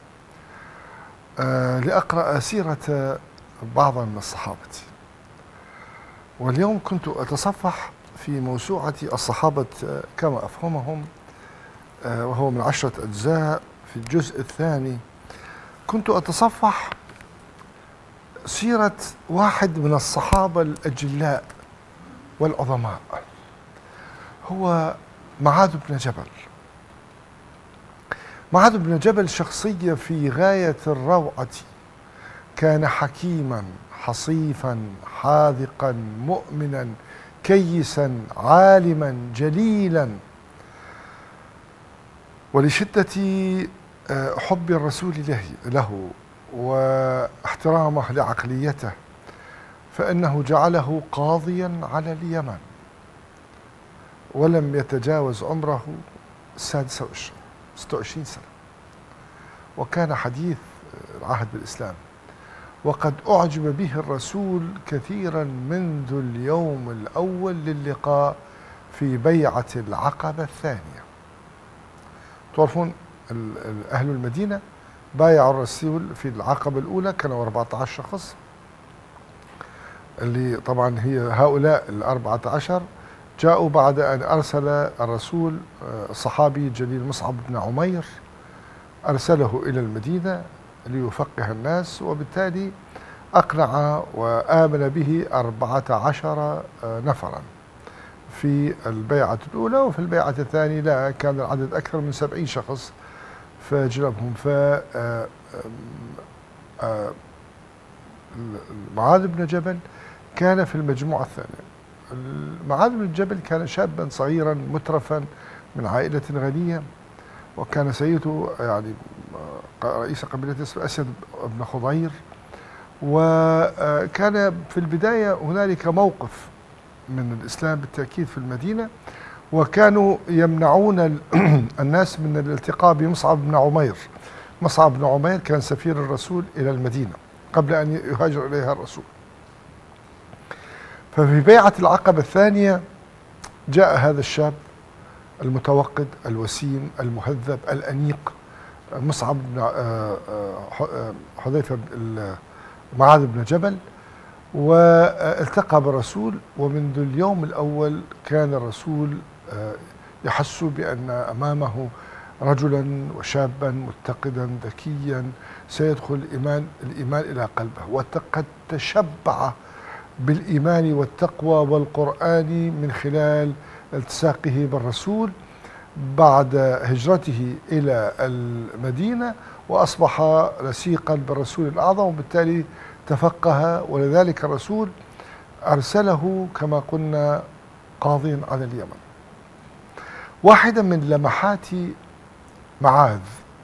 لأقرأ سيرة بعض من الصحابة، واليوم كنت أتصفح في موسوعة الصحابة كما أفهمهم، وهو من عشرة أجزاء في الجزء الثاني. كنت أتصفح سيرة واحد من الصحابة الأجلاء والعظماء، هو معاذ بن جبل. معاذ بن جبل شخصية في غاية الروعة، كان حكيما حصيفا حاذقا مؤمنا كيسا عالما جليلا، ولشدة حب الرسول له, له واحترامه لعقليته فإنه جعله قاضيا على اليمن، ولم يتجاوز عمره السادسة والعشرين ستة وعشرين سنة، وكان حديث العهد بالإسلام، وقد أعجب به الرسول كثيرا منذ اليوم الأول للقاء في بيعة العقبة الثانية. تعرفون أهل المدينة بايعوا الرسول في العقبة الأولى، كانوا أربعة عشر شخص، اللي طبعا هي هؤلاء الأربعة عشر جاءوا بعد أن أرسل الرسول الصحابي الجليل مصعب بن عمير، أرسله إلى المدينة ليفقه الناس، وبالتالي أقنع وآمن به أربعة عشر نفرا في البيعة الأولى. وفي البيعة الثانية لا، كان العدد أكثر من سبعين شخص فجلبهم. ف معاذ بن جبل كان في المجموعة الثانية. معاذ بن جبل كان شابا صغيرا مترفا من عائلة غنية، وكان سيده يعني رئيس قبيلة اسمه أسد بن خضير. وكان في البداية هنالك موقف من الإسلام بالتأكيد في المدينة، وكانوا يمنعون الناس من الالتقاء بمصعب بن عمير. مصعب بن عمير كان سفير الرسول إلى المدينة قبل أن يهاجر إليها الرسول. ففي بيعة العقبة الثانية جاء هذا الشاب المتوقد الوسيم المهذب الأنيق مصعب بن حذيفة معاذ بن جبل، والتقى بالرسول. ومنذ اليوم الأول كان الرسول يحس بأن أمامه رجلا وشابا متقدا ذكيا سيدخل الإيمان, الإيمان إلى قلبه، وقد تشبع بالإيمان والتقوى والقرآن من خلال التصاقه بالرسول بعد هجرته إلى المدينة، وأصبح رسيقا بالرسول الأعظم، وبالتالي تفقه. ولذلك الرسول أرسله كما قلنا قاضيا على اليمن. واحدة من لمحات معاذ،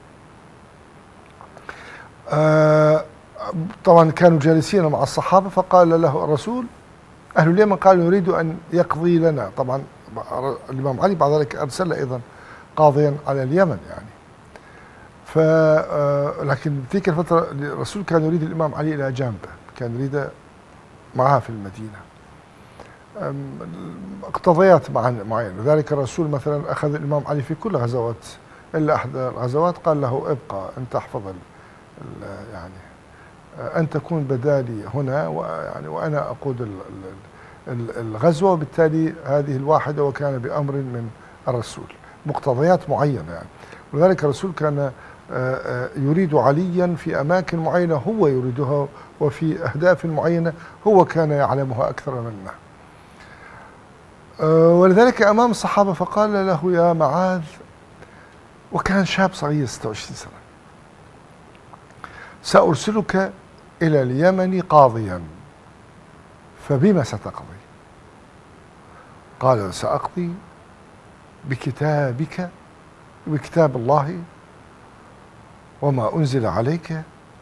آه طبعا كانوا جالسين مع الصحابة، فقال له الرسول أهل اليمن قالوا نريد أن يقضي لنا. طبعا الإمام علي بعد ذلك أرسل أيضا قاضيا على اليمن يعني. ف لكن ذيك الفترة الرسول كان يريد الإمام علي إلى جانبه، كان يريد معها في المدينة اقتضيات معينة. لذلك الرسول مثلا أخذ الإمام علي في كل غزوات إلا أحد الغزوات قال له ابقى أنت احفظ يعني أن تكون بدالي هنا، ويعني وأنا أقود الغزوة. وبالتالي هذه الواحدة وكان بأمر من الرسول، مقتضيات معينة يعني. ولذلك الرسول كان يريد عليا في أماكن معينة هو يريدها، وفي أهداف معينة هو كان يعلمها أكثر منه. ولذلك أمام الصحابة فقال له يا معاذ، وكان شاب صغير ستة وعشرين سنة، سأرسلك إلى اليمن قاضيا، فبما ستقضي؟ قال سأقضي بكتابك، بكتاب الله وما أنزل عليك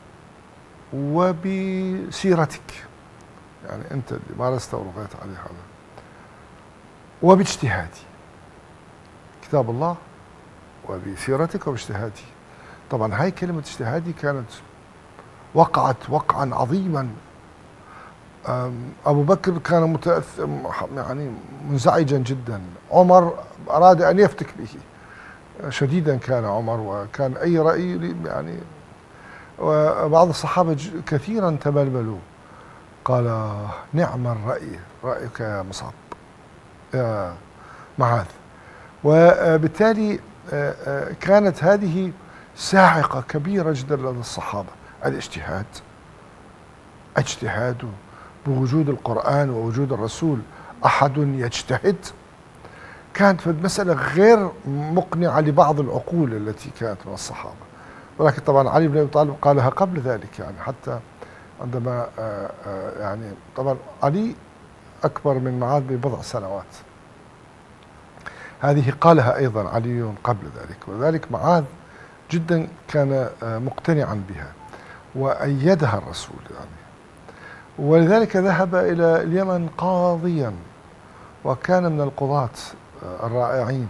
وبسيرتك، يعني أنت اللي مارست ورغيت عليه هذا، وباجتهادي، كتاب الله وبسيرتك وباجتهادي. طبعا هاي كلمة اجتهادي كانت وقعت وقعا عظيما. أبو بكر كان متأثر يعني منزعجا جدا، عمر أراد أن يفتك به شديدا كان عمر، وكان أي رأي يعني. وبعض الصحابة كثيرا تبلبلوا، قال نعم الرأي رأيك يا مصعب يا معاذ. وبالتالي كانت هذه ساعقة كبيرة جدا لدى الصحابة، الاجتهاد اجتهاد بوجود القرآن ووجود الرسول أحد يجتهد. كانت في المسألة غير مقنعة لبعض العقول التي كانت من الصحابة، ولكن طبعا علي بن أبي طالب قالها قبل ذلك يعني، حتى عندما يعني طبعا علي أكبر من معاذ ببضع سنوات، هذه قالها أيضا علي قبل ذلك. ولذلك معاذ جدا كان مقتنعا بها وأيدها الرسول يعني. ولذلك ذهب إلى اليمن قاضيا، وكان من القضاة الرائعين.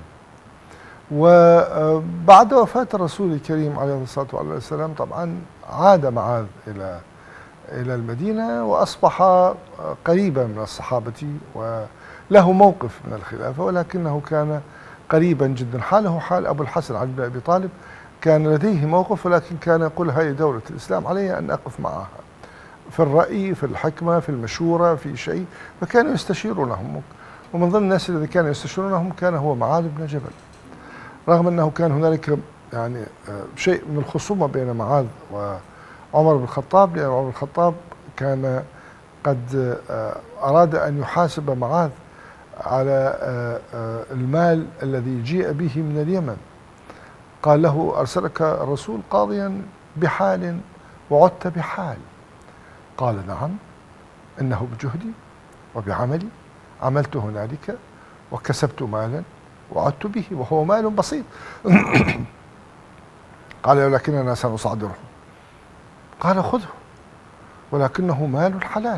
وبعد وفاة الرسول الكريم عليه الصلاة والسلام طبعا عاد معاذ إلى إلى المدينة، وأصبح قريبا من الصحابة وله موقف من الخلافة، ولكنه كان قريبا جدا. حاله حال أبو الحسن علي بن أبي طالب، كان لديه موقف ولكن كان يقول هذه دولة الإسلام علي أن أقف معها في الرأي، في الحكمة، في المشورة، في شيء، فكانوا يستشيرونهم. ومن ضمن الناس الذين كانوا يستشيرونهم كان هو معاذ بن جبل، رغم أنه كان هنالك يعني شيء من الخصومة بين معاذ وعمر بن الخطاب، لأن عمر بن الخطاب كان قد أراد أن يحاسب معاذ على المال الذي جيء به من اليمن. قال له أرسلك الرسول قاضيا بحال وعدت بحال. قال نعم، إنه بجهدي وبعملي عملت هنالك وكسبت مالا وعدت به وهو مال بسيط. قال ولكننا سنصادره. قال خذه ولكنه مال حلال،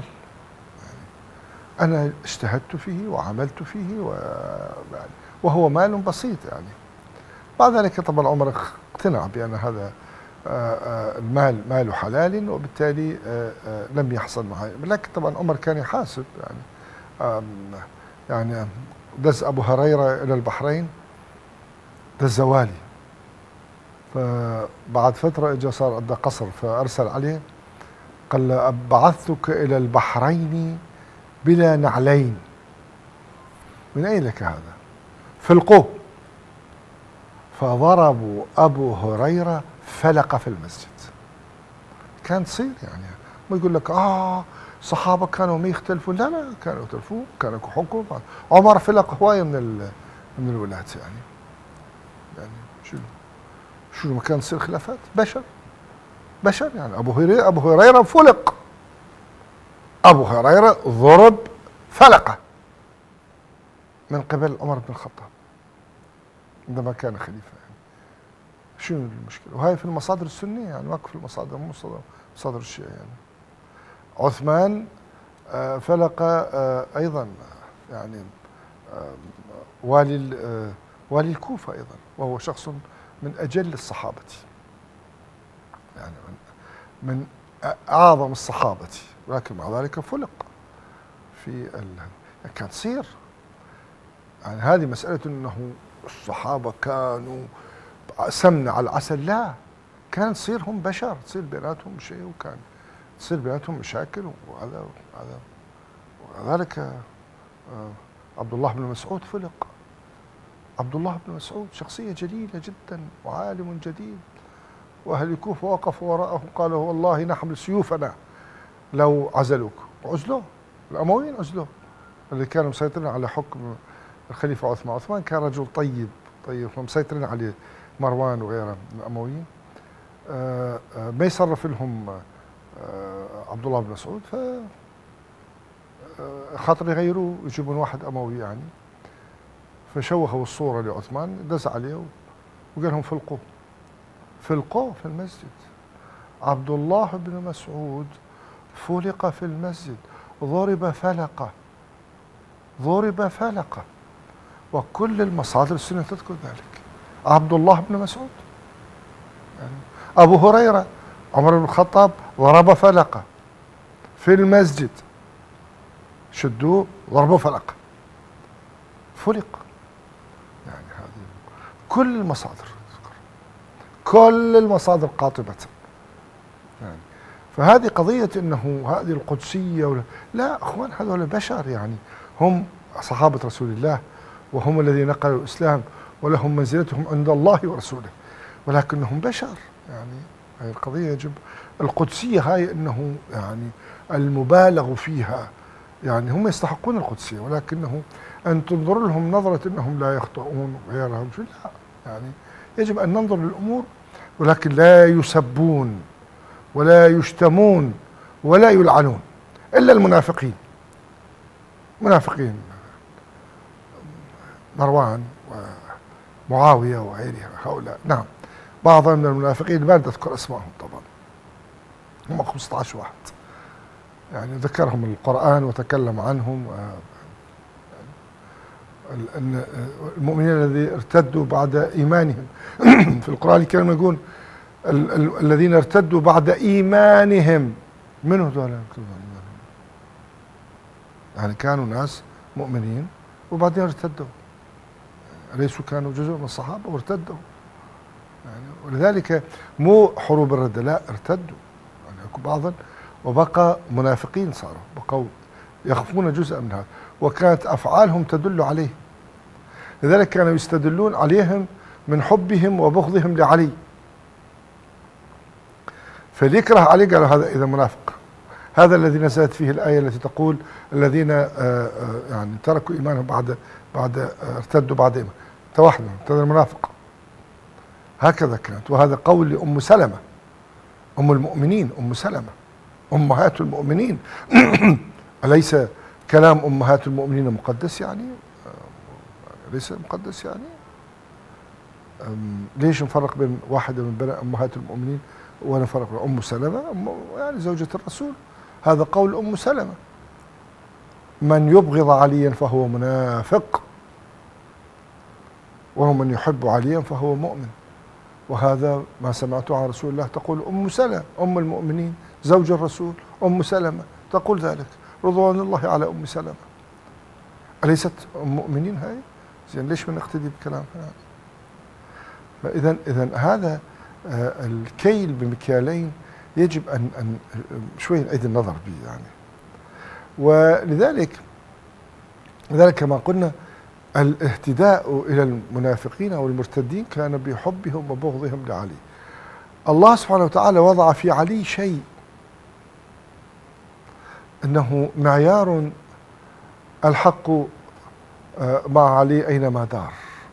أنا اجتهدت فيه وعملت فيه وهو مال بسيط يعني. بعد ذلك طبعا عمر اقتنع بأن هذا المال مال حلال، وبالتالي لم يحصل معه. لكن طبعا عمر كان يحاسب يعني. يعني دز أبو هريرة إلى البحرين، دز والي، فبعد فترة اجى صار عنده قصر، فأرسل عليه قال له بعثتك إلى البحرين بلا نعلين، من أين لك هذا؟ فلقوه. فضربوا أبو هريرة فلق في المسجد. كان تصير يعني، ما يقول لك آه صحابة كانوا ما يختلفون، لا لا كانوا يختلفون، كانوا حكم. عمر فلق هواية من من الولاة يعني. يعني شو شو ما كان تصير خلافات، بشر بشر يعني. أبو هريرة أبو هريرة فلق، أبو هريرة ضرب فلقة من قبل عمر بن الخطاب عندما كان خليفة يعني. شنو المشكلة؟ وهي في المصادر السنية يعني، ما في المصادر مو مصادر الشيعة يعني. عثمان فلق أيضا يعني والي والي الكوفة أيضا، وهو شخص من أجل الصحابة يعني، من أعظم الصحابة، ولكن مع ذلك فلق في ال... كان تصير يعني. هذه مسألة أنه الصحابة كانوا سمنة على العسل، لا، كان تصير هم بشر، تصير بيناتهم شيء، وكان تصير بيناتهم مشاكل، وهذا وهذا وذلك. عبد الله بن مسعود فلق. عبد الله بن مسعود شخصية جليلة جدا وعالم جديد، وأهل الكوفة وقفوا وراءه قالوا والله نحمل سيوفنا لو عزلوك. وعزلوه، الأمويين عزلوه، اللي كانوا مسيطرين على حكم الخليفة عثمان. عثمان كان رجل طيب طيب، فمسيطرين عليه مروان وغيره من الأمويين. آآ آآ ما يصرف لهم عبد الله بن مسعود، ف خاطر يغيروه يجيبون واحد أموي يعني. فشوهوا الصورة لعثمان، دز عليه وقال لهم فلقوه. فلقوه في المسجد. عبد الله بن مسعود فلق في المسجد، ضرب فلقة، ضرب فلقة، وكل المصادر السنة تذكر ذلك. عبد الله بن مسعود يعني. أبو هريرة عمر بن الخطاب ضرب فلقة في المسجد، شدوه ضربوا فلقة، فلق يعني. هذه كل المصادر، كل المصادر قاطبة يعني. فهذه قضية أنه هذه القدسية ولا لا، أخوان هذول بشر يعني، هم صحابة رسول الله، وهم الذين نقلوا الإسلام، ولهم منزلتهم عند الله ورسوله، ولكنهم بشر يعني. هذه القضية يجب القدسية، هاي أنه يعني المبالغ فيها يعني. هم يستحقون القدسية، ولكنه أن تنظر لهم نظرة أنهم لا يخطئون وغيرهم شيء، لا يعني. يجب أن ننظر للأمور، ولكن لا يسبون ولا يشتمون ولا يلعنون إلا المنافقين. منافقين مروان ومعاوية وغيرها هؤلاء، نعم، بعضهم من المنافقين ما نذكر اسمائهم طبعا، هم خمسة عشر واحد يعني ذكرهم القرآن وتكلم عنهم. المؤمنين الذين ارتدوا بعد إيمانهم في القرآن الكريم يقول ال ال الذين ارتدوا بعد إيمانهم، من هذول يعني؟ كانوا ناس مؤمنين وبعدين ارتدوا أليسوا كانوا جزء من الصحابة وارتدوا؟ يعني ولذلك مو حروب الردة، لا، ارتدوا يعني بعضا، وبقى منافقين صاروا، بقوا يخفون جزءا من هذا، وكانت أفعالهم تدل عليه. لذلك كانوا يستدلون عليهم من حبهم وبغضهم لعلي، فاللي يكره علي قالوا هذا إذا منافق. هذا الذي نزلت فيه الآية التي تقول الذين يعني تركوا إيمانهم بعد بعد ارتدوا بعد إيمان توحدوا هذا المنافق. هكذا كانت، وهذا قول لأم سلمة أم المؤمنين، أم سلمة أمهات المؤمنين. أليس كلام أمهات المؤمنين مقدس يعني؟ ليس مقدس يعني؟ ليش نفرق بين واحدة من بنات أمهات المؤمنين ونفرق بين أم سلمة يعني زوجة الرسول؟ هذا قول أم سلمة، من يبغض عليا فهو منافق، ومن يحب عليا فهو مؤمن. وهذا ما سمعته عن رسول الله تقول أم سلمة أم المؤمنين زوج الرسول، أم سلمة تقول ذلك، رضوان الله على أم سلمة. أليست أم مؤمنين هاي؟ زين ليش ما نقتدي بكلامها؟ فإذا إذا هذا آه الكيل بمكيالين يجب أن أن شوي نعيد النظر به يعني. ولذلك لذلك كما قلنا الاهتداء إلى المنافقين أو المرتدين كان بحبهم وبغضهم لعلي. الله سبحانه وتعالى وضع في علي شيء أنه معيار الحق مع علي أينما دار،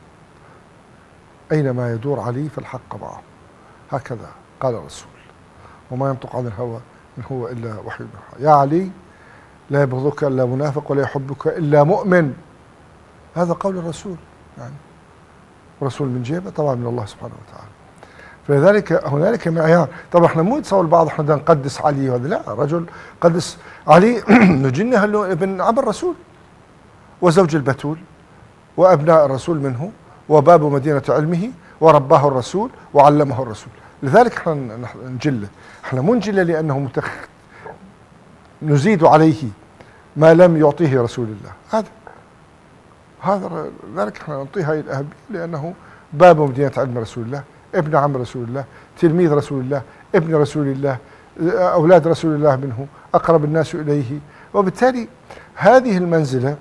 أينما يدور علي فالحق معه، هكذا قال الرسول، وما ينطق عن الهوى إن هو إلا وحي يوحى. يا علي لا يبغضك إلا منافق ولا يحبك إلا مؤمن. هذا قول الرسول يعني، رسول من جيبه طبعا من الله سبحانه وتعالى. فلذلك هنالك معيار. طبعا احنا مو يتصور البعض احنا بدنا نقدس علي وهذا، لا، رجل قدس علي نجنه ابن عم الرسول وزوج البتول وابناء الرسول منه وباب مدينة علمه ورباه الرسول وعلمه الرسول. لذلك احنا نجله، احنا مو نجله لانه متخ... نزيد عليه ما لم يعطيه رسول الله. هذا هذا ذلك احنا نعطيه هذه الأهمية لأنه باب مدينة علم رسول الله، ابن عم رسول الله، تلميذ رسول الله، ابن رسول الله، أولاد رسول الله منه، أقرب الناس إليه. وبالتالي هذه المنزلة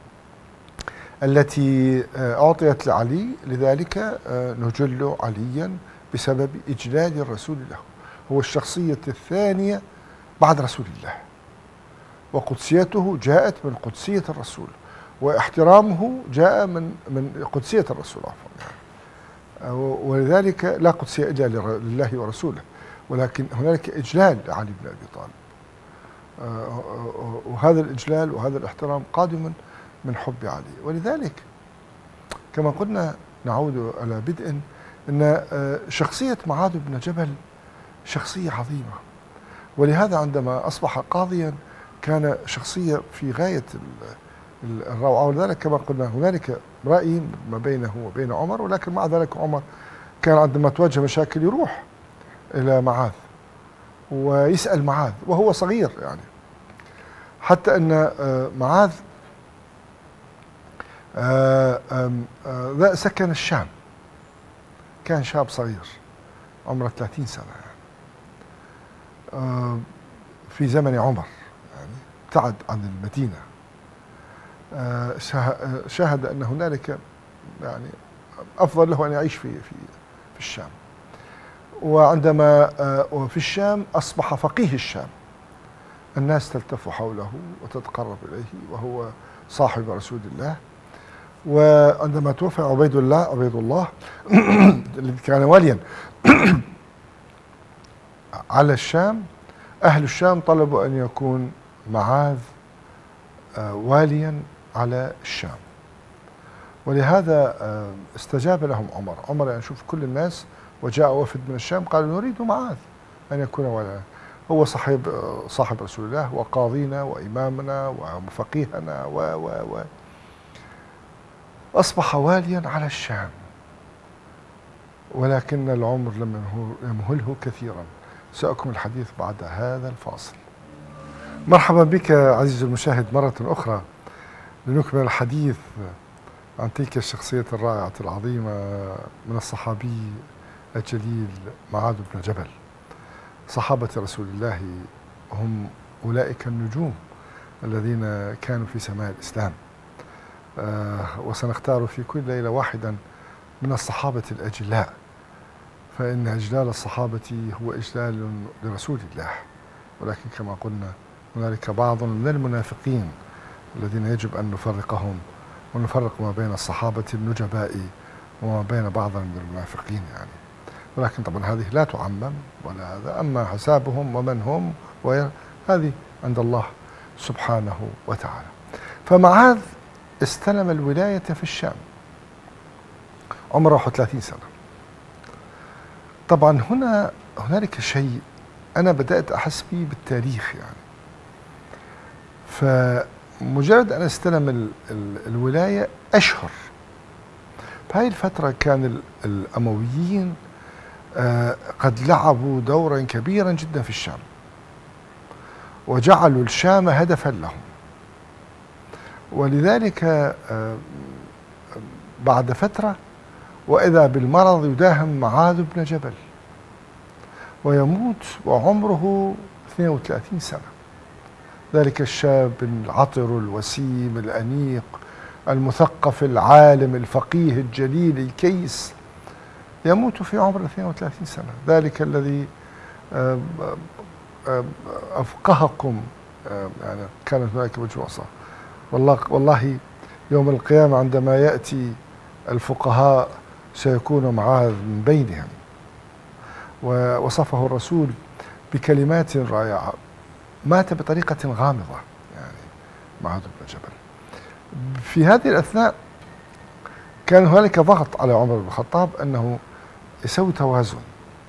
التي أعطيت لعلي، لذلك نجل عليا بسبب إجلال الرسول له. هو الشخصية الثانية بعد رسول الله، وقدسيته جاءت من قدسية الرسول، واحترامه جاء من من قدسية الرسول عفوا. ولذلك لا قدسية إلا لله ورسوله، ولكن هنالك إجلال لعلي بن أبي طالب، وهذا الإجلال وهذا الاحترام قادم من حب علي. ولذلك كما قلنا نعود على بدء أن شخصية معاذ بن جبل شخصية عظيمة، ولهذا عندما أصبح قاضيا كان شخصية في غاية الروعة. ولذلك كما قلنا هنالك رأي ما بينه وبين عمر، ولكن مع ذلك عمر كان عندما تواجه مشاكل يروح إلى معاذ ويسأل معاذ وهو صغير يعني، حتى أن معاذ سكن الشام، كان شاب صغير عمره ثلاثين سنة يعني في زمن عمر، يعني ابتعد عن المدينة. شاهد أن هنالك يعني أفضل له أن يعيش في في في الشام. وعندما وفي الشام أصبح فقيه الشام، الناس تلتف حوله وتتقرب إليه وهو صاحب رسول الله. وعندما توفى عبيد الله عبيد الله الذي كان واليا على الشام، أهل الشام طلبوا أن يكون معاذ واليا على الشام، ولهذا استجاب لهم عمر. عمر يعني شوف كل الناس، وجاء وفد من الشام قالوا نريد معاذ أن يكون واليا، هو صاحب صاحب رسول الله وقاضينا وإمامنا وفقيهنا و و و أصبح واليا على الشام. ولكن العمر لم يمهله كثيرا. سأكمل الحديث بعد هذا الفاصل. مرحبا بك عزيزي المشاهد مرة أخرى لنكمل الحديث عن تلك الشخصية الرائعة العظيمة من الصحابي الجليل معاذ بن جبل. صحابة رسول الله هم أولئك النجوم الذين كانوا في سماء الإسلام، آه وسنختار في كل ليلة واحدا من الصحابة الأجلاء، فإن إجلال الصحابة هو إجلال لرسول الله. ولكن كما قلنا هنالك بعض من المنافقين الذين يجب أن نفرقهم، ونفرق ما بين الصحابة النجباء وما بين بعض من المنافقين يعني. ولكن طبعا هذه لا تعمم ولا هذا، أما حسابهم ومن هم هذه عند الله سبحانه وتعالى. فمعاذ استلم الولاية في الشام، عمره واحد وثلاثين سنة. طبعا هنا هنالك شيء أنا بدأت أحس به بالتاريخ يعني. فمجرد أن استلم ال ال الولاية أشهر. بهذه الفترة كان الأمويين آه قد لعبوا دورا كبيرا جدا في الشام، وجعلوا الشام هدفا لهم. ولذلك آه بعد فترة وإذا بالمرض يداهم معاذ بن جبل، ويموت وعمره اثنين وثلاثين سنة. ذلك الشاب العطر الوسيم الأنيق المثقف العالم الفقيه الجليل الكيس يموت في عمر اثنين وثلاثين سنة. ذلك الذي أفقهكم يعني. كانت هناك مجموعة والله والله يوم القيامة عندما يأتي الفقهاء سيكون معاذ من بينهم. ووصفه الرسول بكلمات رائعة. مات بطريقة غامضة يعني معاذ بن جبل. في هذه الأثناء كان هنالك ضغط على عمر بن الخطاب أنه يسوي توازن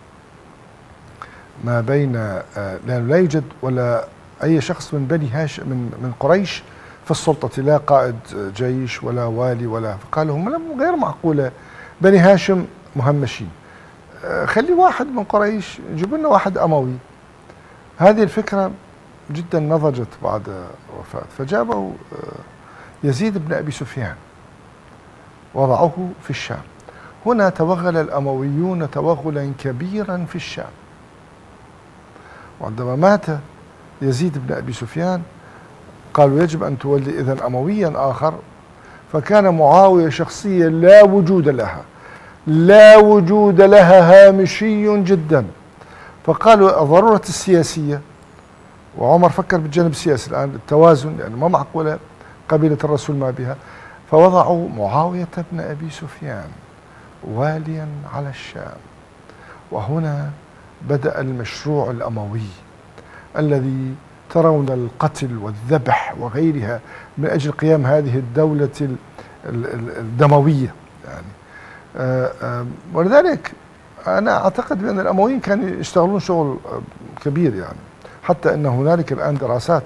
ما بين، لأنه لا يوجد ولا أي شخص من بني هاشم من من قريش في السلطة، لا قائد جيش ولا والي ولا، فقالوا هم غير معقولة بني هاشم مهمشين، خلي واحد من قريش، جيب لنا واحد أموي. هذه الفكرة جدا نضجت بعد وفاة، فجابوا يزيد بن أبي سفيان وضعوه في الشام. هنا توغل الأمويون توغلا كبيرا في الشام. وعندما مات يزيد بن أبي سفيان قالوا يجب أن تولي إذن أمويا آخر، فكان معاوية شخصية لا وجود لها، لا وجود لها، هامشي جدا. فقالوا الضرورة السياسية، وعمر فكر بالجانب السياسي الآن التوازن، لأنه يعني ما معقولة قبيلة الرسول ما بها، فوضعوا معاوية بن أبي سفيان واليا على الشام. وهنا بدأ المشروع الأموي الذي ترون القتل والذبح وغيرها من أجل قيام هذه الدولة الدموية يعني. ولذلك أنا أعتقد بأن الأمويين كانوا يشتغلون شغل كبير يعني. حتى أن هنالك الآن دراسات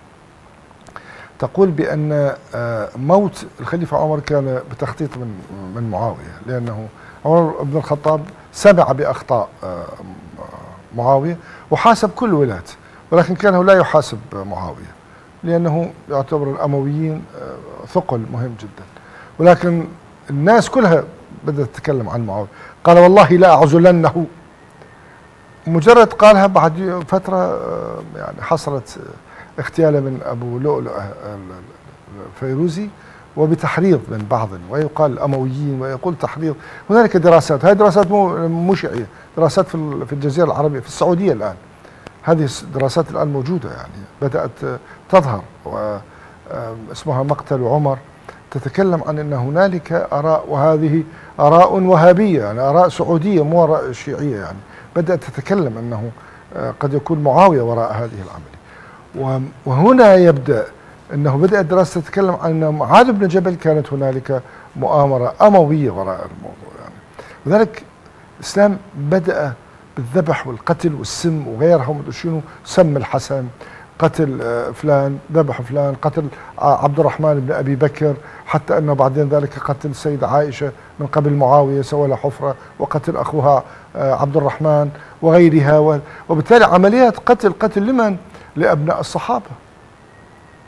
تقول بأن موت الخليفة عمر كان بتخطيط من من معاوية، لأنه عمر بن الخطاب سمع بأخطاء معاوية وحاسب كل ولاة، ولكن كانه لا يحاسب معاوية لأنه يعتبر الأمويين ثقل مهم جدا. ولكن الناس كلها بدأت تتكلم عن معاوية. قال والله لا أعزلنه. مجرد قالها بعد فترة يعني حصلت اغتياله من أبو لؤلؤ الفيروزي وبتحريض من بعض، ويقال الأمويين ويقول تحريض. هنالك دراسات، هذه دراسات مو شيعية، دراسات في الجزيرة العربية في السعودية الآن. هذه الدراسات الآن موجودة يعني بدأت تظهر، واسمها مقتل عمر، تتكلم عن أن هنالك آراء، وهذه آراء وهابية يعني آراء سعودية مو آراء شيعية يعني، بدأت تتكلم أنه قد يكون معاوية وراء هذه العملية. وهنا يبدأ أنه بدأت دراسة تتكلم عن أن معاذ بن جبل كانت هنالك مؤامرة أموية وراء الموضوع يعني. لذلك الإسلام بدأ بالذبح والقتل والسم وغيرهم، شنو سم الحسن، قتل فلان، ذبح فلان، قتل عبد الرحمن بن أبي بكر، حتى أنه بعدين ذلك قتل السيدة عائشة من قبل معاوية، سوى لها حفرة، وقتل أخوها عبد الرحمن وغيرها. وبالتالي عمليات قتل قتل لمن؟ لأبناء الصحابة.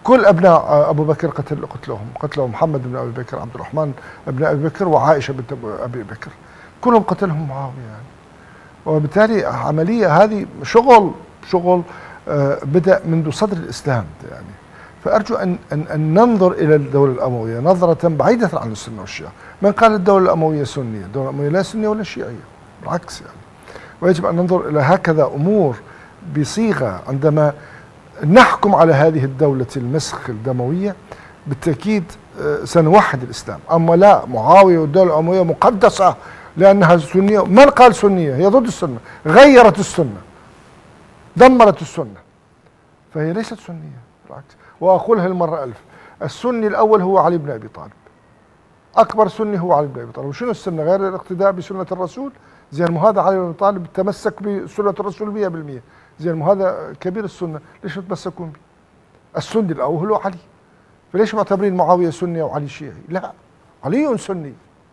كل أبناء أبو بكر قتل قتلهم قتلهم محمد بن أبي بكر، عبد الرحمن بن أبي بكر، وعائشة بنت أبي بكر، كلهم قتلهم معاوية يعني. وبالتالي عملية هذه شغل شغل بدأ منذ صدر الإسلام يعني. فأرجو أن, أن, أن ننظر إلى الدولة الأموية نظرة بعيدة عن السنة والشيعة. من قال الدولة الأموية سنية؟ الدولة الأموية لا سنية ولا شيعية، بالعكس يعني. ويجب أن ننظر إلى هكذا أمور بصيغة عندما نحكم على هذه الدولة المسخ الدموية. بالتأكيد سنوحد الإسلام. أما لا، معاوية والدولة الأموية مقدسة لأنها سنية. من قال سنية؟ هي ضد السنة، غيرت السنة، دمرت السنة، فهي ليست سنية بالعكس. وأقولها المرة ألف، السني الأول هو علي بن أبي طالب، أكبر سني هو علي بن أبي طالب. وشنو السنة غير الاقتداء بسنة الرسول؟ زين، مو هذا علي بن أبي طالب تمسك بسنة الرسول مئة بالمئة. زين، مو هذا كبير السنة، ليش يتمسكون به؟ السني الأول هو علي، فليش معتبرين معاوية سني وعلي شيعي؟ لا، علي سني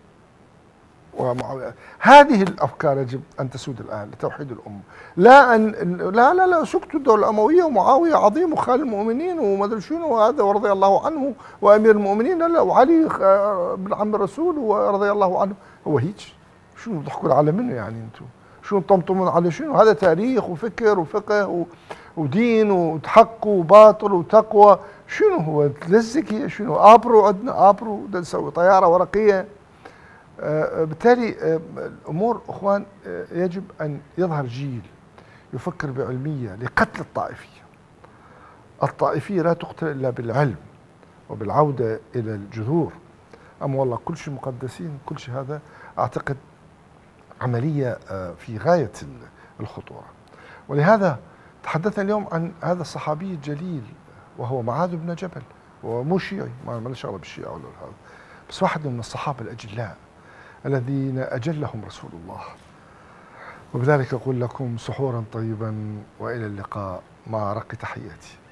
ومعاوية. هذه الأفكار يجب أن تسود الآن لتوحيد الأمة. لا أن لا لا لا سكتوا الدولة الأموية ومعاوية عظيم وخال المؤمنين وما أدري شنو وهذا ورضي الله عنه وأمير المؤمنين. لا لا، وعلي بن عم الرسول ورضي الله عنه. هو هيك؟ شنو تضحكون على منه يعني أنتم؟ شنو تطمطمون على شنو؟ هذا تاريخ وفكر وفقه ودين وحق وباطل وتقوى. شنو هو تلزك؟ شنو ابرو؟ عندنا ابرو بدنا نسوي طياره ورقيه. آه بالتالي آه الامور اخوان آه يجب ان يظهر جيل يفكر بعلميه لقتل الطائفيه. الطائفيه لا تقتل الا بالعلم وبالعوده الى الجذور. اما والله كل شيء مقدسين، كل شيء، هذا اعتقد عمليه آه في غايه الخطوره. ولهذا تحدثنا اليوم عن هذا الصحابي الجليل وهو معاذ بن جبل، ومو شيعي، ما له شغله بالشيعه ولا هذا، بس واحد من الصحابه الاجلاء الذين اجلهم رسول الله. وبذلك اقول لكم سحورا طيبا والى اللقاء مع رق تحياتي.